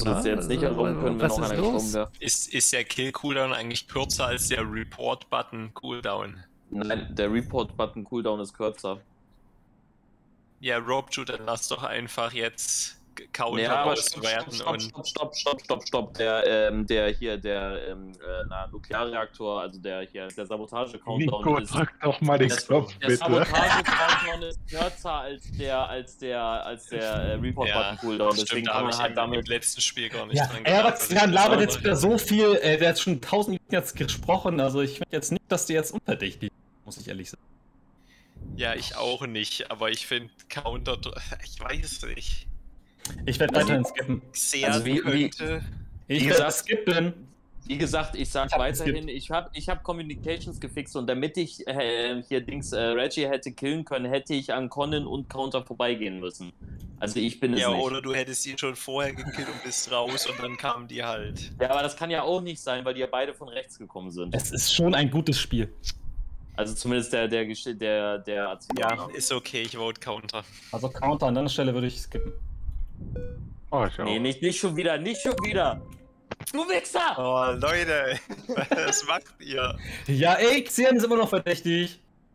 Ist der Kill-Cooldown eigentlich kürzer als der Report-Button-Cooldown? Nein, der Report-Button-Cooldown ist kürzer. Ja, Robju, dann lass doch einfach jetzt Counter Ja, aber auswerten stopp. Der Nuklearreaktor, also der Sabotage-Countdown Nico, drück doch mal den Knopf, der bitte. Sabotage-Countdown ist kürzer als der Report-Button-Cooldown. Deswegen kann man halt damit... im letzten Spiel gar nicht Ja, dran aber Xehan labert jetzt wieder so viel, der hat schon 1000 Minuten jetzt gesprochen, also ich finde jetzt nicht, dass die jetzt unverdächtig sind, muss ich ehrlich sagen. Ja, ich auch nicht, aber ich finde Counter, ich weiß nicht. Ich werde weiterhin skippen. Xehan Also könnte... Ich werde skippen. Wie gesagt, ich sag weiterhin, ich hab Communications gefixt und damit ich Reggie hätte killen können, hätte ich an Conan und Counter vorbeigehen müssen. Also ich bin es nicht. Ja, oder du hättest ihn schon vorher gekillt und bist raus und dann kamen die halt. Ja, aber das kann ja auch nicht sein, weil die ja beide von rechts gekommen sind. Es ist schon ein gutes Spiel. Also zumindest der Erzähler. Ja, ist okay, ich vote Counter. Also Counter an deiner Stelle würde ich skippen. Oh, ich auch. Nee, nicht schon wieder. Du Wichser! Oh, Leute, was macht ihr? Ja, ey, Xehan ist immer noch verdächtig.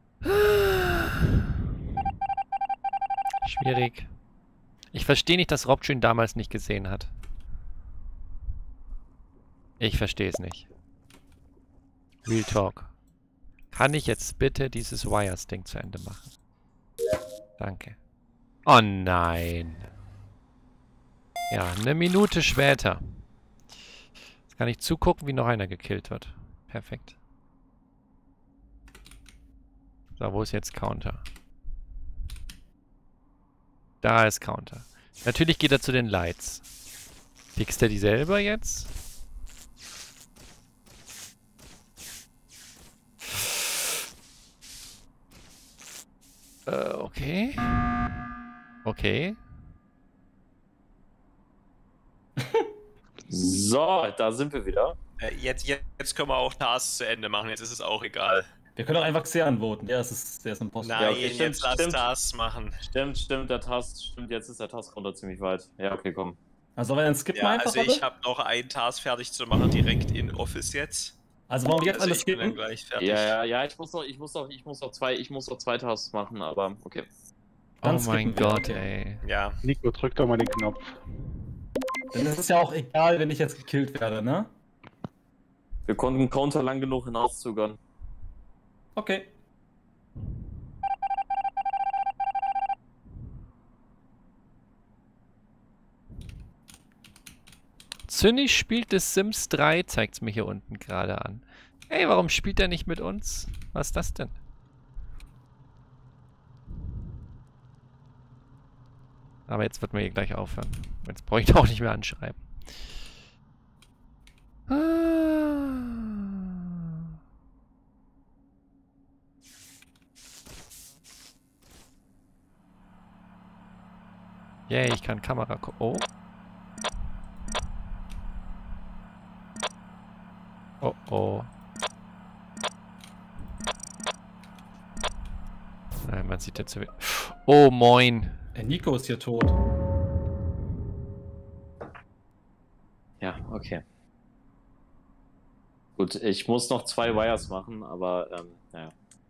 Schwierig. Ich verstehe nicht, dass Robju ihn damals nicht gesehen hat. Ich verstehe es nicht. Real Talk. Kann ich jetzt bitte dieses Wires-Ding zu Ende machen? Danke. Oh nein. Ja, eine Minute später. Jetzt kann ich zugucken, wie noch einer gekillt wird. Perfekt. So, wo ist jetzt Counter? Da ist Counter. Natürlich geht er zu den Lights. Fixt er die selber jetzt? Okay. Okay. So, da sind wir wieder. Jetzt können wir auch Tasks zu Ende machen, jetzt ist es auch egal. Wir können auch einfach Xehan voten. Ja, der ist ein Post. Nein, Ja, okay, jetzt lass Tasks machen. Stimmt, jetzt ist der Task runter ziemlich weit. Ja, okay, komm. Also wir dann skippen Ja, einfach also alle? ich habe noch einen Task fertig zu machen, direkt in Office jetzt. Also wollen wir jetzt Also alles ich bin dann skippen? gleich fertig. Ja, ich muss noch zwei Tasks machen, aber okay. Dann Oh mein skippen wir. Gott, ey. Ja. Nico, drück doch mal den Knopf. Dann ist es ja auch egal, wenn ich jetzt gekillt werde, ne? Wir konnten Counter lang genug hinauszögern. Okay. Zynisch spielt des Sims 3, zeigt es mir hier unten gerade an. Ey, warum spielt er nicht mit uns? Was ist das denn? Aber jetzt wird mir hier gleich aufhören. Jetzt brauche ich auch nicht mehr anschreiben. Yay, ich kann Kamera gucken. Oh. Oh oh. Nein, man sieht jetzt so. Oh moin. Nico ist hier tot. Ja, okay. Gut, ich muss noch 2 Wires machen, aber naja.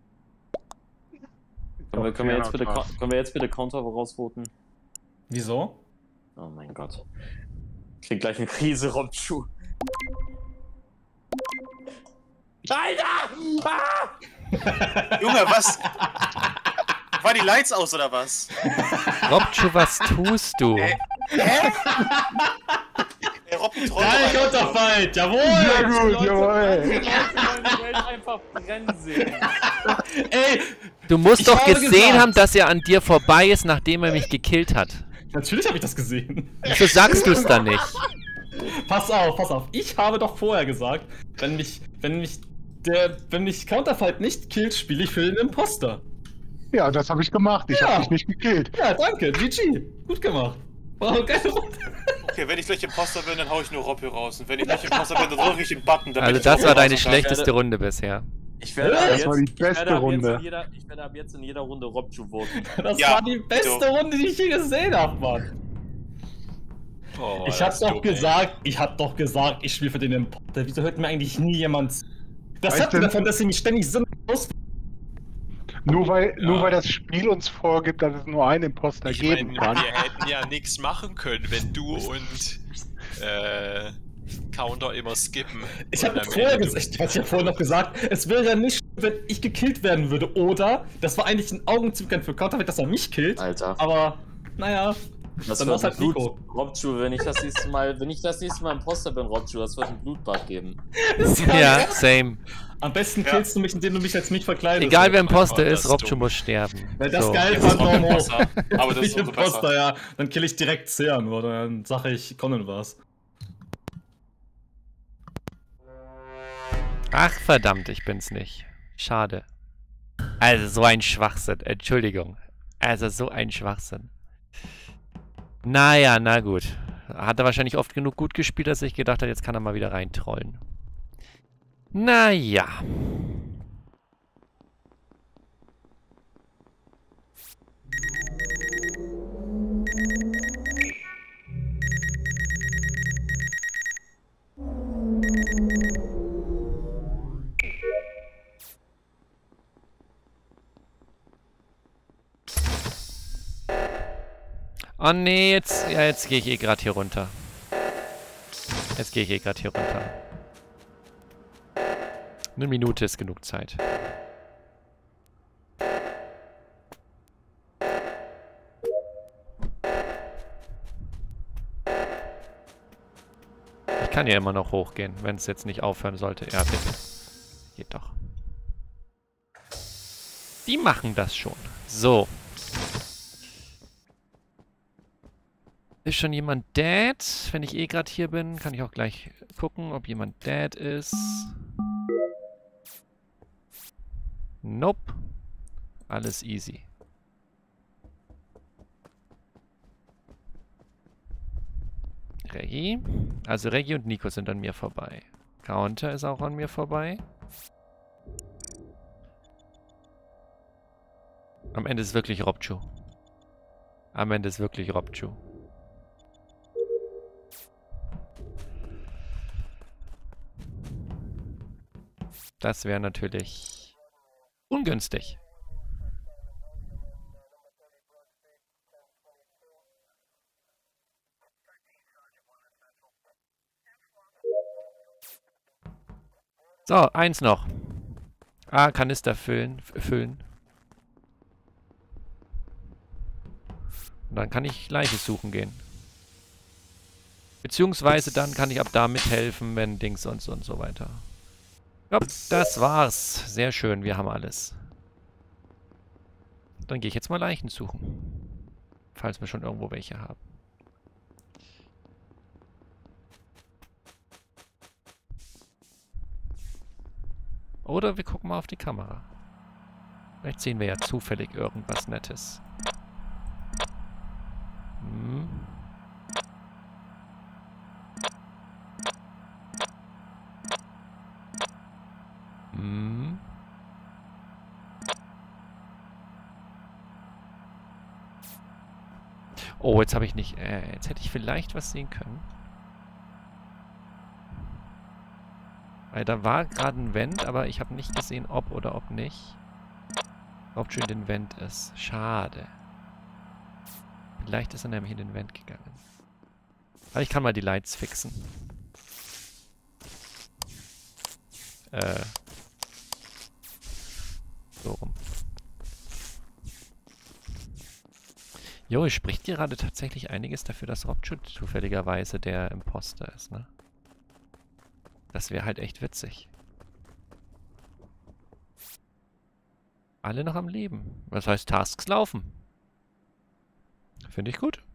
Können wir jetzt bitte Counter rausvoten? Wieso? Oh mein Gott. Klingt gleich eine Krise, Robschuh. Alter! Ah! Junge, was? War die Lights aus oder was? Robschuh, was tust du? Hä? Ey, Rob, Geil, Counterfight! Jawohl! Ja gut, jawohl! Die Welt einfach brennen sehen. Ey! Du musst doch gesehen gesagt. haben, dass er an dir vorbei ist, nachdem er mich gekillt hat. Natürlich habe ich das gesehen. Wieso sagst du es dann nicht? Pass auf. Ich habe doch vorher gesagt, wenn mich Counterfight nicht killt, spiele ich für den Imposter. Ja, das habe ich gemacht. Ich habe dich nicht gekillt. Ja, danke. GG. Gut gemacht. Wow, geile Runde. Okay, wenn ich gleich Imposter bin, dann hau ich nur Rob hier raus. Und wenn ich nicht Imposter bin, dann drücke ich den Button. Also das war deine schlechteste Runde bisher. Ich werde Das war die beste Runde. Ich werde ab jetzt in jeder Runde Robschuh voten. Das Ja, war die beste Runde, die ich je gesehen habe, Mann. Oh, Ich hab doch gesagt, ich spiele für den Imposter. Wieso hört mir eigentlich nie jemand zu? Das Weißt hat du- davon, dass sie mich ständig sinnlos. Nur weil das Spiel uns vorgibt, dass es nur einen Imposter Ich geben meine, kann. wir hätten ja nichts machen können, wenn du und Counter immer skippen. Ich Und habe am vorher Ende gesagt, ich hatte ja vorher noch gesagt, es wäre ja nicht, wenn ich gekillt werden würde. Oder, das war eigentlich ein Augenzwinkern für Counterfight, dass er mich killt. Alter. Aber, naja, Das dann wird war's halt Blut. Nico. Robschuh, wenn ich das nächste Mal Imposter bin, Robschuh, das wird ein Blutbad geben. Ja, same. Am besten killst du mich, indem du mich als mich verkleidest. Egal wer Imposter das ist, ist Robschuh dumm. muss sterben. Weil das So. geil Jetzt ist fand, Rob Normo. Imposter. Aber das Ich ist umso Imposter, besser. ja. Dann kill ich direkt Cyan, oder dann sage ich, Conan war's. Ach verdammt, ich bin's nicht. Schade. Also so ein Schwachsinn. Entschuldigung. Also so ein Schwachsinn. Naja, na gut. Hat er wahrscheinlich oft genug gut gespielt, dass ich gedacht habe, jetzt kann er mal wieder reintrollen. Naja. Oh nee, jetzt gehe ich eh gerade hier runter. Jetzt gehe ich eh gerade hier runter. Eine Minute ist genug Zeit. Ich kann ja immer noch hochgehen, wenn es jetzt nicht aufhören sollte. Ja, bitte. Geht doch. Die machen das schon. So. Ist schon jemand dead? Wenn ich eh gerade hier bin, kann ich auch gleich gucken, ob jemand dead ist. Nope. Alles easy. Reggie. Also Reggie und Nico sind an mir vorbei. Counter ist auch an mir vorbei. Am Ende ist wirklich Robschuh. Am Ende ist wirklich Robschuh. Das wäre natürlich ungünstig. So, eins noch. Ah, Kanister füllen. Und dann kann ich Leiche suchen gehen. Beziehungsweise dann kann ich ab da mithelfen, wenn Dings und so weiter. Ja, das war's. Sehr schön, wir haben alles. Dann gehe ich jetzt mal Leichen suchen. Falls wir schon irgendwo welche haben. Oder wir gucken mal auf die Kamera. Vielleicht sehen wir ja zufällig irgendwas Nettes. Hm. Hm. Oh, jetzt habe ich nicht... jetzt hätte ich vielleicht was sehen können. Weil da war gerade ein Vent, aber ich habe nicht gesehen, ob oder ob nicht. Ob schon in den Vent ist. Schade. Vielleicht ist er nämlich in den Vent gegangen. Aber ich kann mal die Lights fixen. So rum. Jo, es spricht gerade tatsächlich einiges dafür, dass Robju zufälligerweise der Imposter ist, ne? Das wäre halt echt witzig. Alle noch am Leben. Was heißt Tasks laufen? Finde ich gut.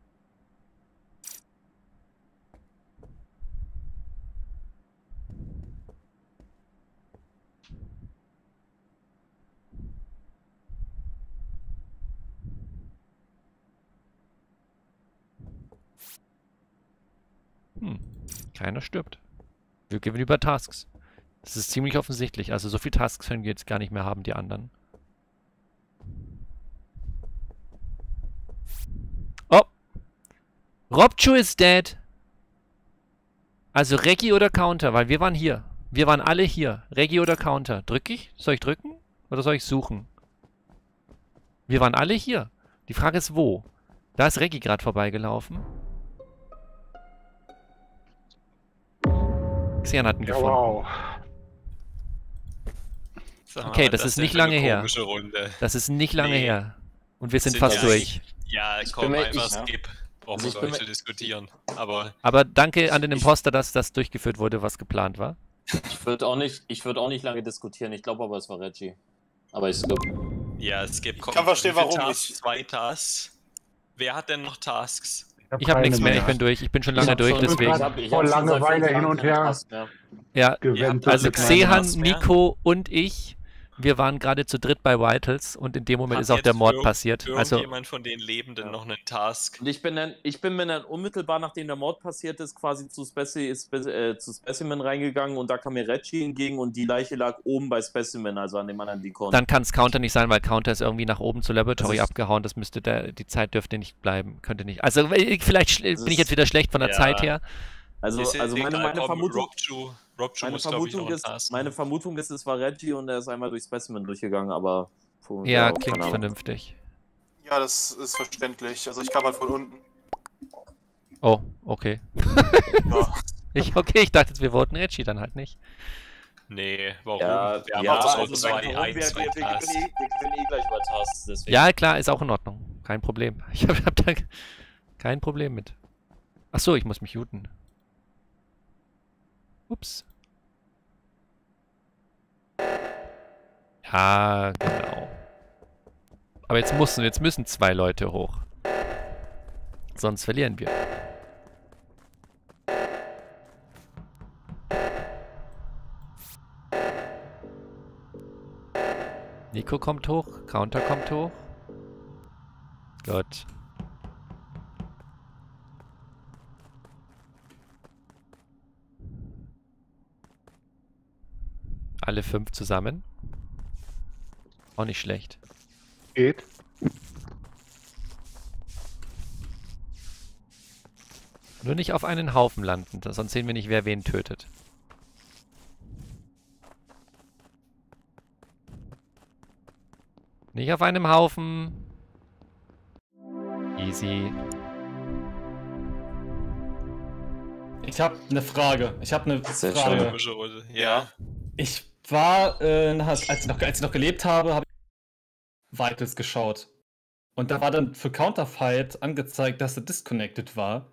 Keiner stirbt. Wir gewinnen über Tasks. Das ist ziemlich offensichtlich. Also so viele Tasks können wir jetzt gar nicht mehr haben, die anderen. Oh! Robju is dead! Also Reggie oder Counter, weil wir waren hier. Wir waren alle hier. Reggie oder Counter. Drücke ich? Soll ich drücken? Oder soll ich suchen? Wir waren alle hier. Die Frage ist, wo? Da ist Reggie gerade vorbeigelaufen. Xian hat ihn gefunden. Wow. Okay, das ist nicht lange her. Das ist nicht lange her. Und wir sind fast durch. Ja, komm, einfach skip. Brauchen wir gar nicht zu diskutieren. Aber danke an den Imposter, dass das durchgeführt wurde, was geplant war. Ich würde auch nicht lange diskutieren. Ich glaube aber, es war Reggie. Aber ich skip. Ja, skip. Ich kann verstehen, warum nicht. 2 Tasks. Wer hat denn noch Tasks? Ich habe nichts mehr, ich bin durch. Ich bin schon lange durch, deswegen. Vor Langeweile hin und her. Ja, also Xehan, Nico und ich, wir waren gerade zu dritt bei Vitals und in dem Moment ist auch der Mord passiert. Also irgendjemand von den Lebenden noch einen Task? Und ich bin dann unmittelbar, nachdem der Mord passiert ist, quasi zu Specimen reingegangen und da kam mir Reggie entgegen und die Leiche lag oben bei Specimen, also an dem anderen Deacon. Dann kann es Counter nicht sein, weil Counter ist irgendwie nach oben zur Laboratory abgehauen. Das müsste die Zeit dürfte nicht bleiben, könnte nicht. Also vielleicht bin ich jetzt wieder schlecht von der Zeit her. Also meine Vermutung... Meine Vermutung ist, es war Reggie und er ist einmal durch Specimen durchgegangen, aber... Ja, klingt vernünftig. Ja, das ist verständlich. Also ich kam halt von unten. Oh, okay. Ja. Ich dachte jetzt, wir wollten Reggie dann halt nicht. Nee, warum? Ja, wir haben also so zwei wir gewinnen gleich über Tasks, deswegen. Ja, klar, ist auch in Ordnung. Kein Problem. Ich hab da kein Problem mit. Achso, ich muss mich muten. Ups. Ja, genau. Aber jetzt müssen 2 Leute hoch. Sonst verlieren wir. Nico kommt hoch, Counter kommt hoch. Gut. Alle 5 zusammen. Auch nicht schlecht. Geht. Nur nicht auf einen Haufen landen, sonst sehen wir nicht, wer wen tötet. Nicht auf einem Haufen. Easy. Ich habe eine Frage. Ja. Ich war, als ich noch gelebt habe, habe ich Vitals geschaut. Und da war dann für Counterfight angezeigt, dass er disconnected war.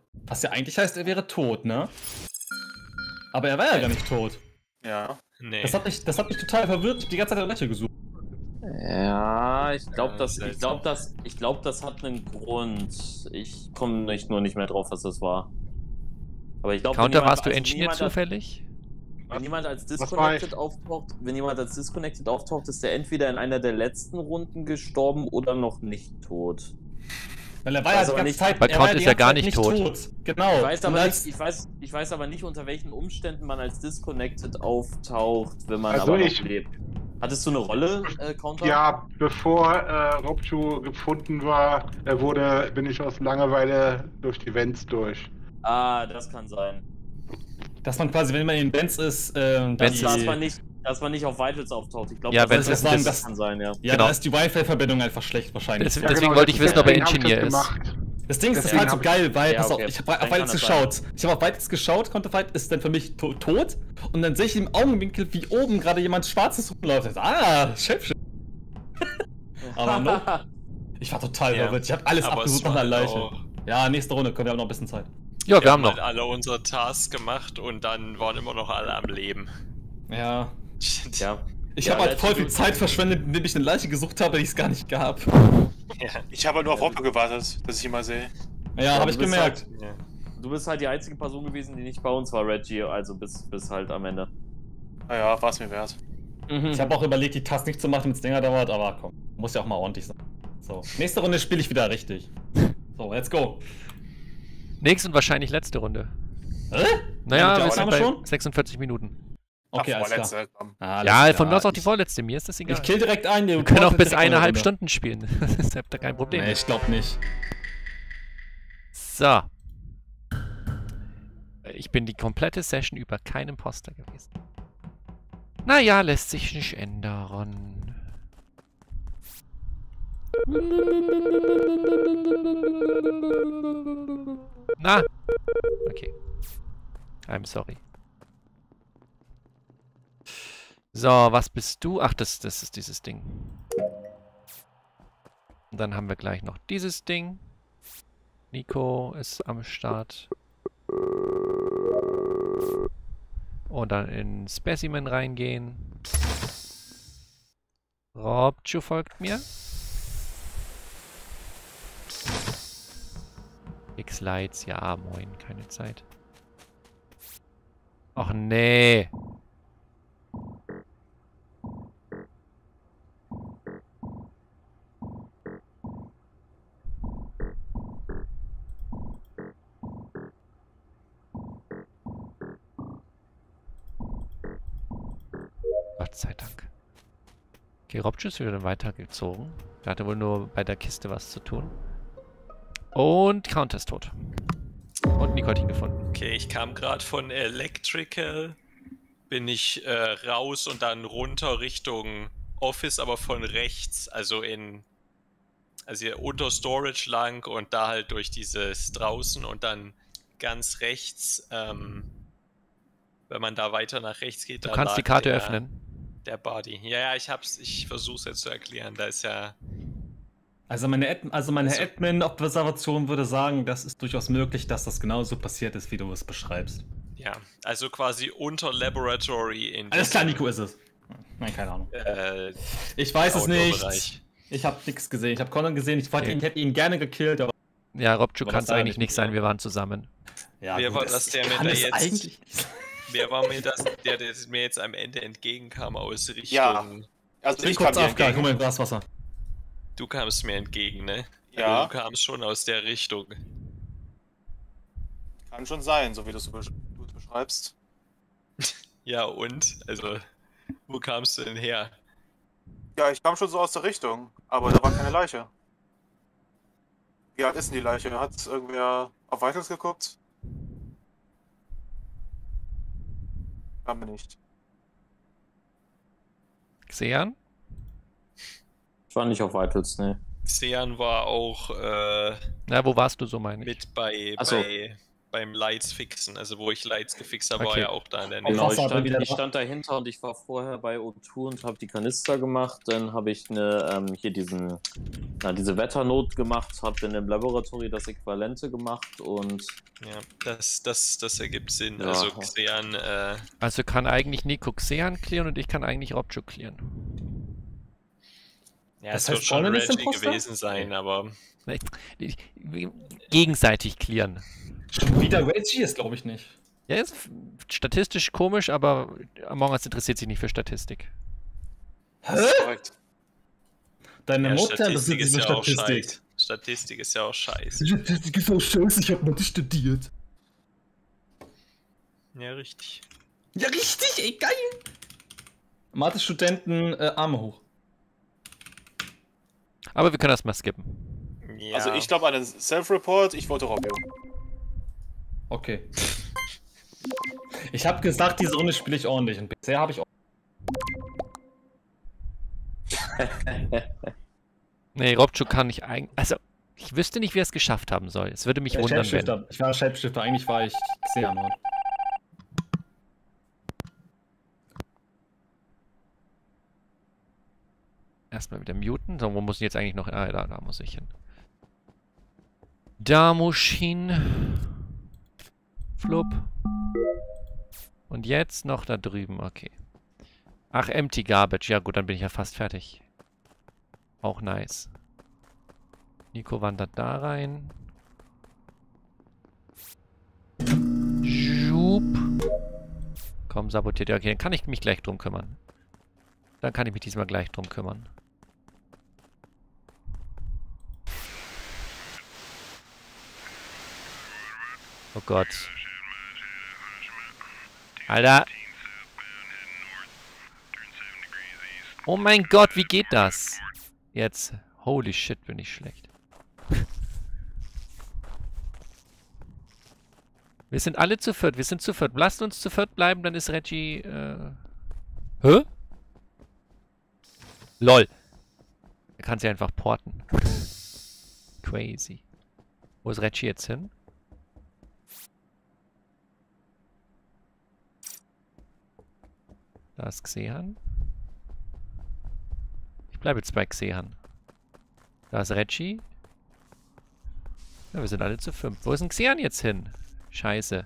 Was ja eigentlich heißt, er wäre tot, ne? Aber er war ja gar nicht tot. Ja. Nee. Das hat mich total verwirrt. Ich hab die ganze Zeit Leiche gesucht. Ja, ich glaube, Ja, das hat einen Grund. Ich komme nur nicht mehr drauf, was das war. Aber ich glaube, Counter, warst du Engineer zufällig? Wenn jemand als Disconnected auftaucht, ist der entweder in einer der letzten Runden gestorben oder noch nicht tot. Weil er war ja die ganze Zeit. Bei Count ist er gar nicht tot. Genau. Ich weiß aber nicht, unter welchen Umständen man als Disconnected auftaucht, wenn man Also aber noch lebt. Hattest du eine Rolle, Counter? Ja, bevor Robju gefunden wurde, bin ich aus Langeweile durch die Vents durch. Ah, das kann sein. Dass man quasi, wenn man in Vents ist, dass man nicht auf Vitals auftaucht. Ich glaube, Ja, das das kann sein, ja. Ja, genau. da ist die Wi-Fi-Verbindung einfach schlecht wahrscheinlich. Deswegen wollte ich wissen, ob er Engineer ist. Das Ding ist, das ist halt so geil, weil, pass auf, ich habe auf Vitals geschaut. Ich habe auf Vitals geschaut, Counterfight ist dann für mich tot. Und dann sehe ich im Augenwinkel, wie oben gerade jemand Schwarzes rumläuft. Shapeshift. Aber no. Ich war total verwirrt. Ich habe alles abgesucht nach einer Leiche. Ja, nächste Runde, wir haben noch ein bisschen Zeit. Ja, wir haben noch. alle unsere Tasks gemacht und dann waren immer noch alle am Leben. Ja. Ja. Ich habe halt voll viel Zeit verschwendet, indem ich eine Leiche gesucht habe, die es gar nicht gab. Ja. Ich habe halt nur auf Robbe gewartet, dass ich ihn mal sehe. Ja, habe ich gemerkt. Du bist halt die einzige Person gewesen, die nicht bei uns war, Reggie, also bis halt am Ende. Naja, war es mir wert. Ich habe auch überlegt, die Task nicht zu machen, wenn es länger dauert, aber komm, muss ja auch mal ordentlich sein. So, nächste Runde spiele ich wieder richtig. So, let's go. Nächste und wahrscheinlich letzte Runde. Naja, wir sind bei schon? 46 Minuten. Okay, alles klar. Ja, von mir aus auch die vorletzte, mir ist das egal. Ich kill direkt einen. Wir können auch bis 1,5 Stunden spielen. Das habt ihr kein Problem. Nee, ich glaube nicht. So. Ich bin die komplette Session über kein Imposter gewesen. Naja, lässt sich nicht ändern. Na. Okay. I'm sorry. So, was bist du? Ach, das ist dieses Ding. Und dann haben wir gleich noch dieses Ding. Nico ist am Start. Und dann in Specimen reingehen. Robju folgt mir. X-Lights, ja, moin, keine Zeit. Ach nee. Gott sei Dank. Okay, Robju ist wieder weitergezogen. Der hatte wohl nur bei der Kiste was zu tun. Und Counter ist tot. Und Nico hat ihn gefunden. Okay, ich kam gerade von Electrical, bin ich raus und dann runter Richtung Office, aber von rechts, also hier unter Storage lang und da halt durch dieses draußen und dann ganz rechts, wenn man da weiter nach rechts geht, Du da kannst die Karte öffnen. Der Body. Ja, ich versuch's jetzt zu erklären, da ist ja... Also meine Admin-Observation würde sagen, das ist durchaus möglich, dass das genauso passiert ist, wie du es beschreibst. Ja, also quasi unter Laboratory in... Alles klar, Nico ist es. Nein, keine Ahnung. Ich weiß es nicht. Ich habe nichts gesehen. Ich habe Conan gesehen. Ich hätte ihn gerne gekillt, aber... Ja, Robju kann es eigentlich nicht sein. Wir waren zusammen. Ja, wer gut, war das, der mir da jetzt... Eigentlich nicht. Wer war mir das, der mir jetzt am Ende entgegenkam aus Richtung... Ja, also ich kurz aufgehört. Guck mal, ein Glas Wasser. Du kamst mir entgegen, ne? Ja. Also du kamst schon aus der Richtung. Kann schon sein, so wie du es beschreibst. Ja, und? Also, wo kamst du denn her? Ja, ich kam schon so aus der Richtung, aber da war keine Leiche. Wie alt ist denn die Leiche? Hat irgendwer auf Vitals geguckt? Kann mir nicht. Xean? Ich war nicht auf Vitals, ne. Xean war auch Na, wo warst du so, meine ich? mit bei beim Lights fixen. Also wo ich Lights gefixt habe, war er auch da in der Nähe. Genau, ich stand dahinter und ich war vorher bei O2 und habe die Kanister gemacht. Dann habe ich hier diese Wetternot gemacht, habe dann im Laboratory das Äquivalente gemacht und... Ja, das ergibt Sinn. Ja. Also Xehan... Also kann eigentlich Nico Xehan clearen und ich kann eigentlich Robju clearen. Ja, das wird schon Reggie gewesen sein, aber... Gegenseitig clearen. Schon wieder Reggie ist, glaube ich, nicht. Ja, ist statistisch komisch, aber Among Us interessiert sich nicht für Statistik. Hä? Deine Mutter Statistik ist ja auch scheiße. Statistik ist ja auch scheiße. Statistik ist auch scheiße, ich habe noch nicht studiert. Ja, richtig. Ja, richtig, ey, geil! Mathe-Studenten, Arme hoch. Aber wir können das mal skippen. Ja. Also ich glaube an den Self-Report, ich wollte Robju. Okay. Ich habe gesagt, diese Runde spiele ich ordentlich. Und bisher habe ich auch. Nee, Robju kann ich eigentlich. Also, ich wüsste nicht, wie er es geschafft haben soll. Es würde mich wundern, wenn. Ich war Shapeshifter, eigentlich war ich Xehan. Erstmal wieder muten. So, wo muss ich jetzt eigentlich noch. Ah, da muss ich hin. Da muss ich hin. Flup. Und jetzt noch da drüben, okay. Ach, Empty Garbage. Ja gut, dann bin ich ja fast fertig. Auch nice. Nico wandert da rein. Schub. Komm, sabotiert. Ja, okay, dann kann ich mich gleich drum kümmern. Dann kann ich mich diesmal gleich drum kümmern. Oh Gott. Alter. Oh mein Gott, wie geht das? Jetzt. Holy shit, bin ich schlecht. Wir sind alle zu viert. Wir sind zu viert. Lasst uns zu viert bleiben, dann ist Reggie... Hä? LOL. Er kann sie einfach porten. Crazy. Wo ist Reggie jetzt hin? Da ist Xehan. Ich bleibe jetzt bei Xehan. Da ist Reggie. Ja, wir sind alle zu 5. Wo ist denn Xehan jetzt hin? Scheiße.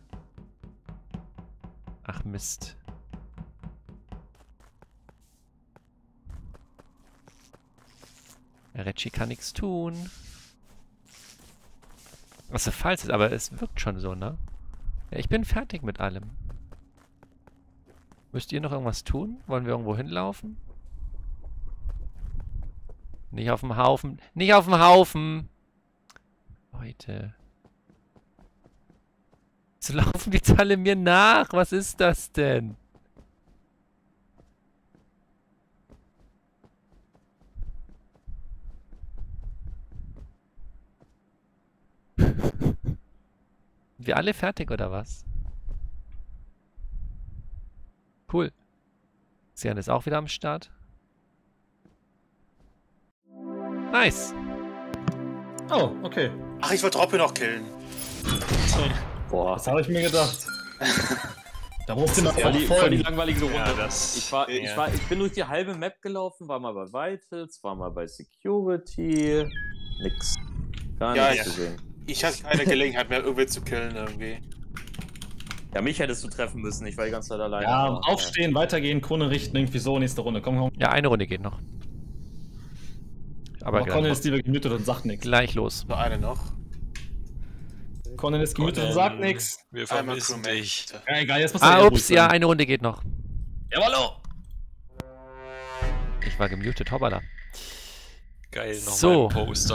Ach Mist. Ja, Reggie kann nichts tun. Was der falsch ist, aber es wirkt schon so, ne? Ja, ich bin fertig mit allem. Müsst ihr noch irgendwas tun? Wollen wir irgendwo hinlaufen? Nicht auf dem Haufen. Nicht auf dem Haufen! Leute. Jetzt laufen jetzt alle mir nach. Was ist das denn? Sind wir alle fertig oder was? Cool. Xehan ist auch wieder am Start. Nice. Oh, okay. Ach, ich wollte Robju noch killen. Boah, das habe ich mir gedacht. Da musste man voll die langweilige Runde. Ja, ich bin durch die halbe Map gelaufen, war mal bei Vitals, war mal bei Security. Nix. Gar nichts gesehen. Ich hatte keine Gelegenheit mehr, irgendwie zu killen irgendwie. Ja, mich hättest du treffen müssen, ich war die ganze Zeit alleine. Ja, aufstehen, weitergehen, Krone richten, irgendwie so, nächste Runde. Komm. Ja, eine Runde geht noch. Aber Conan ist lieber gemütet und sagt nichts. Gleich los. Nur eine noch. Conan ist gemütet und sagt nichts. Wir vermissen dich. Ja, egal, jetzt muss ups, ja, eine Runde geht noch. Jawollo! Ich war gemutet, hoppala. Geil, nochmal so. ein Poster.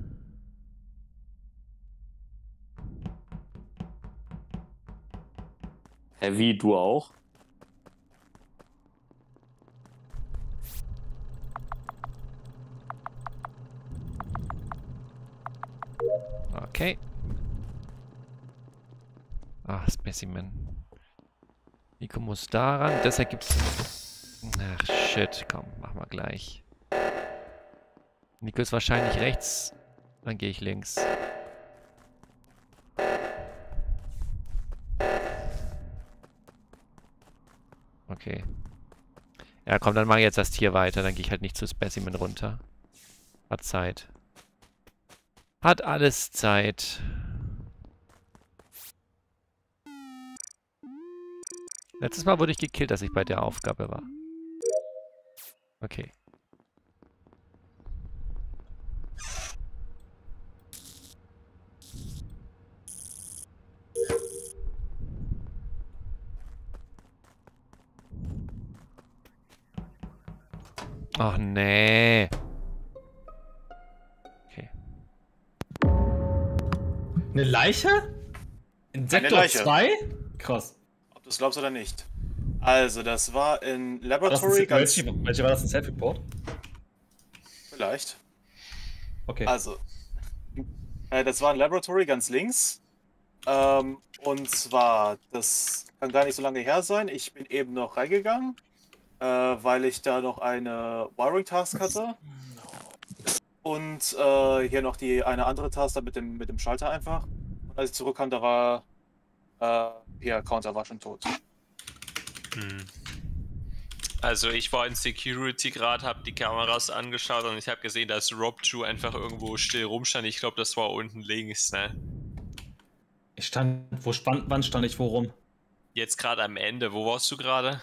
Hä, wie, du auch? Okay. Ach, Specimen. Nico muss daran. Deshalb gibt's... Ach, shit. Komm, machen wir gleich. Nico ist wahrscheinlich rechts. Dann gehe ich links. Okay. Ja, komm, dann mache ich jetzt das Tier weiter. Dann gehe ich halt nicht zu Specimen runter. Hat Zeit. Hat alles Zeit. Letztes Mal wurde ich gekillt, dass ich bei der Aufgabe war. Okay. Ach nee. Okay. Eine Leiche? In Sektor Leiche. 2? Krass. Ob du es glaubst oder nicht. Also, das war in Laboratory Welche war das, ein Self-Report? Vielleicht. Okay. Also, das war in Laboratory ganz links. Und zwar, das kann gar nicht so lange her sein. Ich bin eben noch reingegangen, weil ich da noch eine Wiring-Task hatte. Und hier noch eine andere Task mit dem Schalter einfach. Und als ich zurückkam, da war hier, Counter war schon tot. Also ich war in Security gerade, habe die Kameras angeschaut und ich habe gesehen, dass Rob2 einfach irgendwo still rumstand. Ich glaube, das war unten links, ne? Wann stand ich wo rum? Jetzt gerade am Ende. Wo warst du gerade?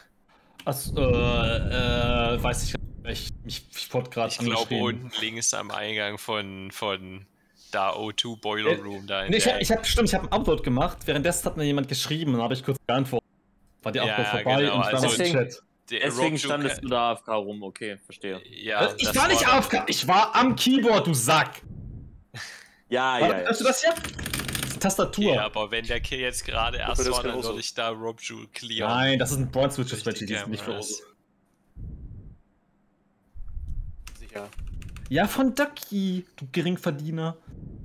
Weiß ich nicht. Ich wurde gerade Ich glaube unten links am Eingang von da O2 Boiler Room da. Nee, ich habe ein Upload gemacht. Währenddessen hat mir jemand geschrieben und habe ich kurz geantwortet. War die Upload vorbei genau, und ich war noch im Chat. Deswegen standest du da AFK rum, okay, verstehe. Ja, ich war nicht AFK, ich war am Keyboard, du Sack! Ja. Hörst du das hier? Tastatur. Ja, aber wenn der Kill jetzt gerade erst war, dann würde ich da Rob2 clear. Nein, das ist ein Braun Switcher Strategy, die ist nicht für uns. Sicher. Ja, von Ducky, du Geringverdiener.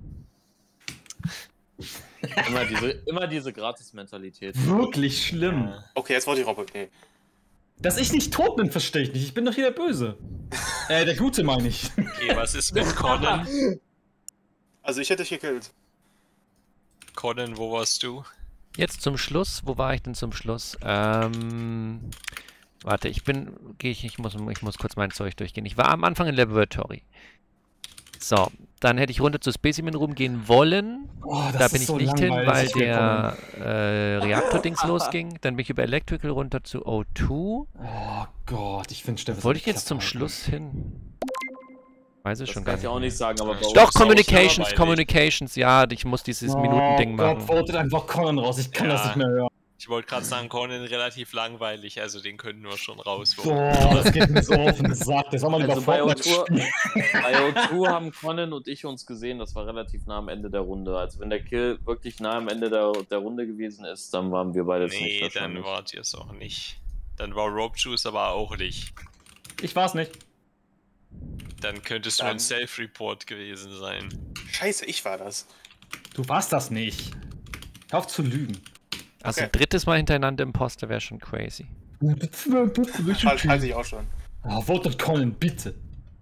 Immer diese Gratis-Mentalität. Wirklich schlimm. Ja. Okay, jetzt wollte ich Robbe. Nee. Dass ich nicht tot bin, verstehe ich nicht. Ich bin doch hier der Böse. Der Gute meine ich. Okay, was ist mit Conan? Also ich hätte dich gekillt. Conan, wo warst du? Jetzt zum Schluss. Wo war ich denn zum Schluss? Warte, ich muss kurz mein Zeug durchgehen. Ich war am Anfang in Laboratory. So, dann hätte ich runter zu Specimen Room gehen wollen. Oh, Da bin ich so nicht hin, weil der Reaktor-Dings losging. Dann bin ich über Electrical runter zu O2. Oh Gott, ich finde Stefan. Wollte ich jetzt zum Schluss hin? Weiß ich schon gar Kann nicht. ich auch nicht sagen, aber Doch, Communications, ja, ich muss dieses Minutending machen. Gott, votet einfach Conan raus, ich kann das nicht mehr hören. Ich wollte gerade sagen, Conan relativ langweilig, also den könnten wir schon raus. Boah, das geht mir so auf den Sack. Das haben wir Also lieber bei Fortnite O2 haben Conan und ich uns gesehen, das war relativ nah am Ende der Runde. Also wenn der Kill wirklich nah am Ende der Runde gewesen ist, dann waren wir beide nicht. Nee, dann wart ihr es auch nicht. Dann war Rob2 aber auch nicht. Ich war's nicht. Dann könnte es nur ein Self-Report gewesen sein. Scheiße, ich war das. Du warst das nicht. Hör auf zu lügen. Also Okay. drittes Mal hintereinander Imposter wäre schon crazy. Halte ich auch schon. Oh, votet Conan, bitte.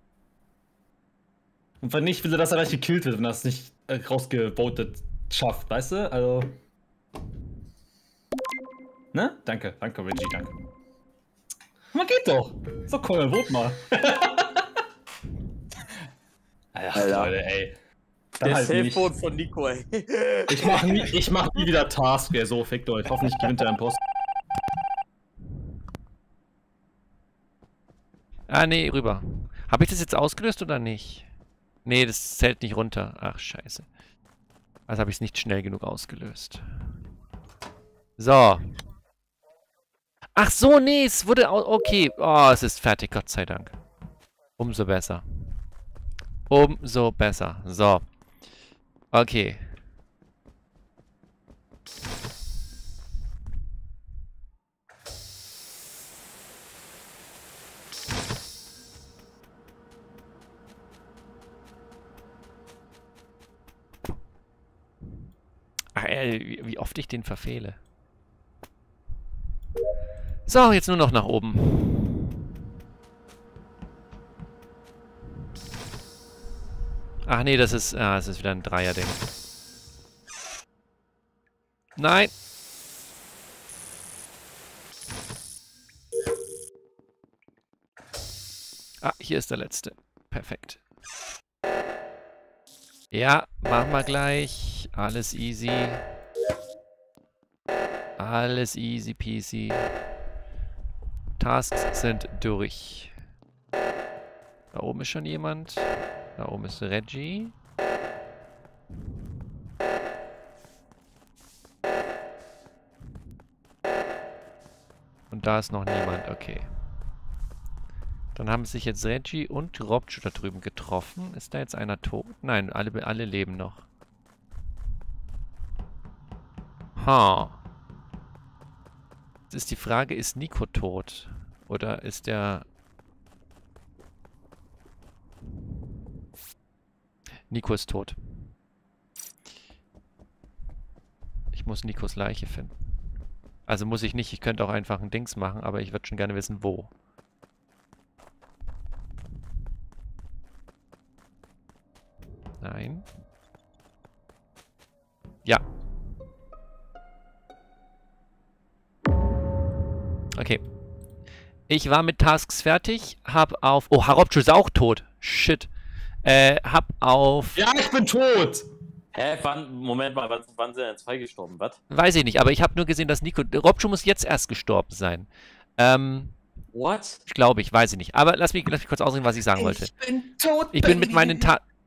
Und wenn nicht, will er, dass er gleich gekillt wird, wenn er es nicht rausgevotet schafft, weißt du? Also. Ne? Danke, Reggie, danke. Man geht doch. So, Conan, vote mal. Ach, Leute, ey. Dann Der halt nicht. Safe-Vote von Nico, ey. Ich mach nie wieder Task, ey. So, fickt euch. Hoffentlich gewinnt der Imposter. Ah, nee, rüber. Habe ich das jetzt ausgelöst oder nicht? Nee, das zählt nicht runter. Ach, scheiße. Also habe ich es nicht schnell genug ausgelöst. So. Ach so, nee, es wurde... Okay. Oh, es ist fertig, Gott sei Dank. Umso besser. Umso besser. So. Okay. Ach, ey, wie oft ich den verfehle. So, jetzt nur noch nach oben. Ach nee, das ist wieder ein Dreier-Ding. Nein. Ah, hier ist der letzte. Perfekt. Ja, machen wir gleich. Alles easy. Alles easy peasy. Tasks sind durch. Da oben ist schon jemand. Da oben ist Reggie. Und da ist noch niemand. Okay. Dann haben sich jetzt Reggie und Robju da drüben getroffen. Ist da jetzt einer tot? Nein, alle leben noch. Jetzt ist die Frage, ist Nico tot? Oder ist der... Nico ist tot. Ich muss Nikos Leiche finden. Also muss ich nicht, ich könnte auch einfach ein Dings machen, aber ich würde schon gerne wissen, wo. Nein. Ja. Okay. Ich war mit Tasks fertig, hab auf... Oh, Harobju ist auch tot. Shit. Hab auf... Ja, ich bin tot! Hä? Moment mal, wann sind denn zwei gestorben? Was? Weiß ich nicht, aber ich habe nur gesehen, dass Nico... Robju muss jetzt erst gestorben sein. What? Ich glaube, weiß ich nicht. Aber lass mich kurz ausreden, was ich sagen wollte. Ich bin tot, Ich bin mit meinen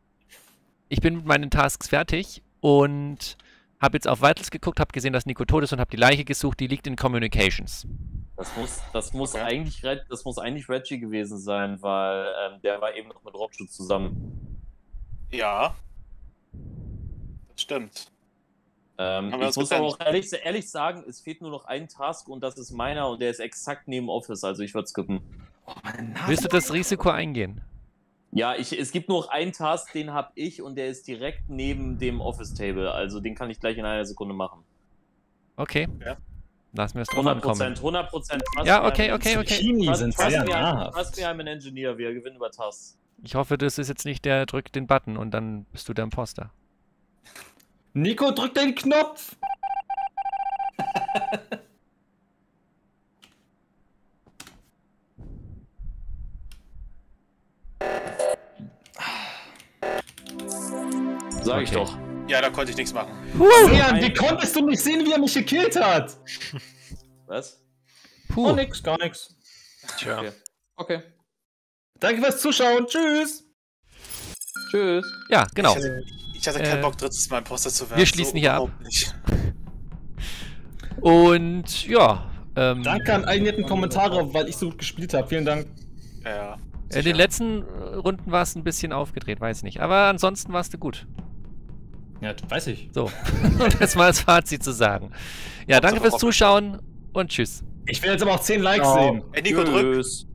Tasks fertig und habe jetzt auf Vitals geguckt, habe gesehen, dass Nico tot ist und habe die Leiche gesucht, die liegt in Communications. Das muss eigentlich Reggie gewesen sein, weil der war eben noch mit Robju zusammen. Ja. Das stimmt. Ich muss aber auch ehrlich sagen, es fehlt nur noch ein Task und das ist meiner und der ist exakt neben Office, also ich würde skippen. Oh, Willst du das Risiko eingehen? Ja, es gibt nur noch einen Task, den habe ich und der ist direkt neben dem Office-Table, also den kann ich gleich in einer Sekunde machen. Okay. Ja. Lass mir es drauf ankommen. 100%. Ja, okay. Trust me, I'm an Engineer, wir gewinnen über Tasks. Ich hoffe, das ist jetzt nicht der drückt den Button und dann bist du der Imposter. Nico, drück den Knopf! Sag ich doch. Ja, da konnte ich nichts machen. Wie konntest du nicht sehen, wie er mich gekillt hat? Was? Oh, nix, gar nix. Tja. Okay. Danke fürs Zuschauen. Tschüss. Tschüss. Ja, genau. Ich hatte keinen Bock, drittes Mal Imposter zu werden. Wir schließen hier ab. Nicht. Und ja. Danke an all netten Kommentare, weil ich so gut gespielt habe. Vielen Dank. Ja. In den letzten Runden war es ein bisschen aufgedreht, weiß nicht. Aber ansonsten warst du gut. Ja, weiß ich. So, um das mal als Fazit zu sagen. Ja, danke fürs Zuschauen und tschüss. Ich will jetzt aber auch 10 Likes sehen. Ey, Nico, drück.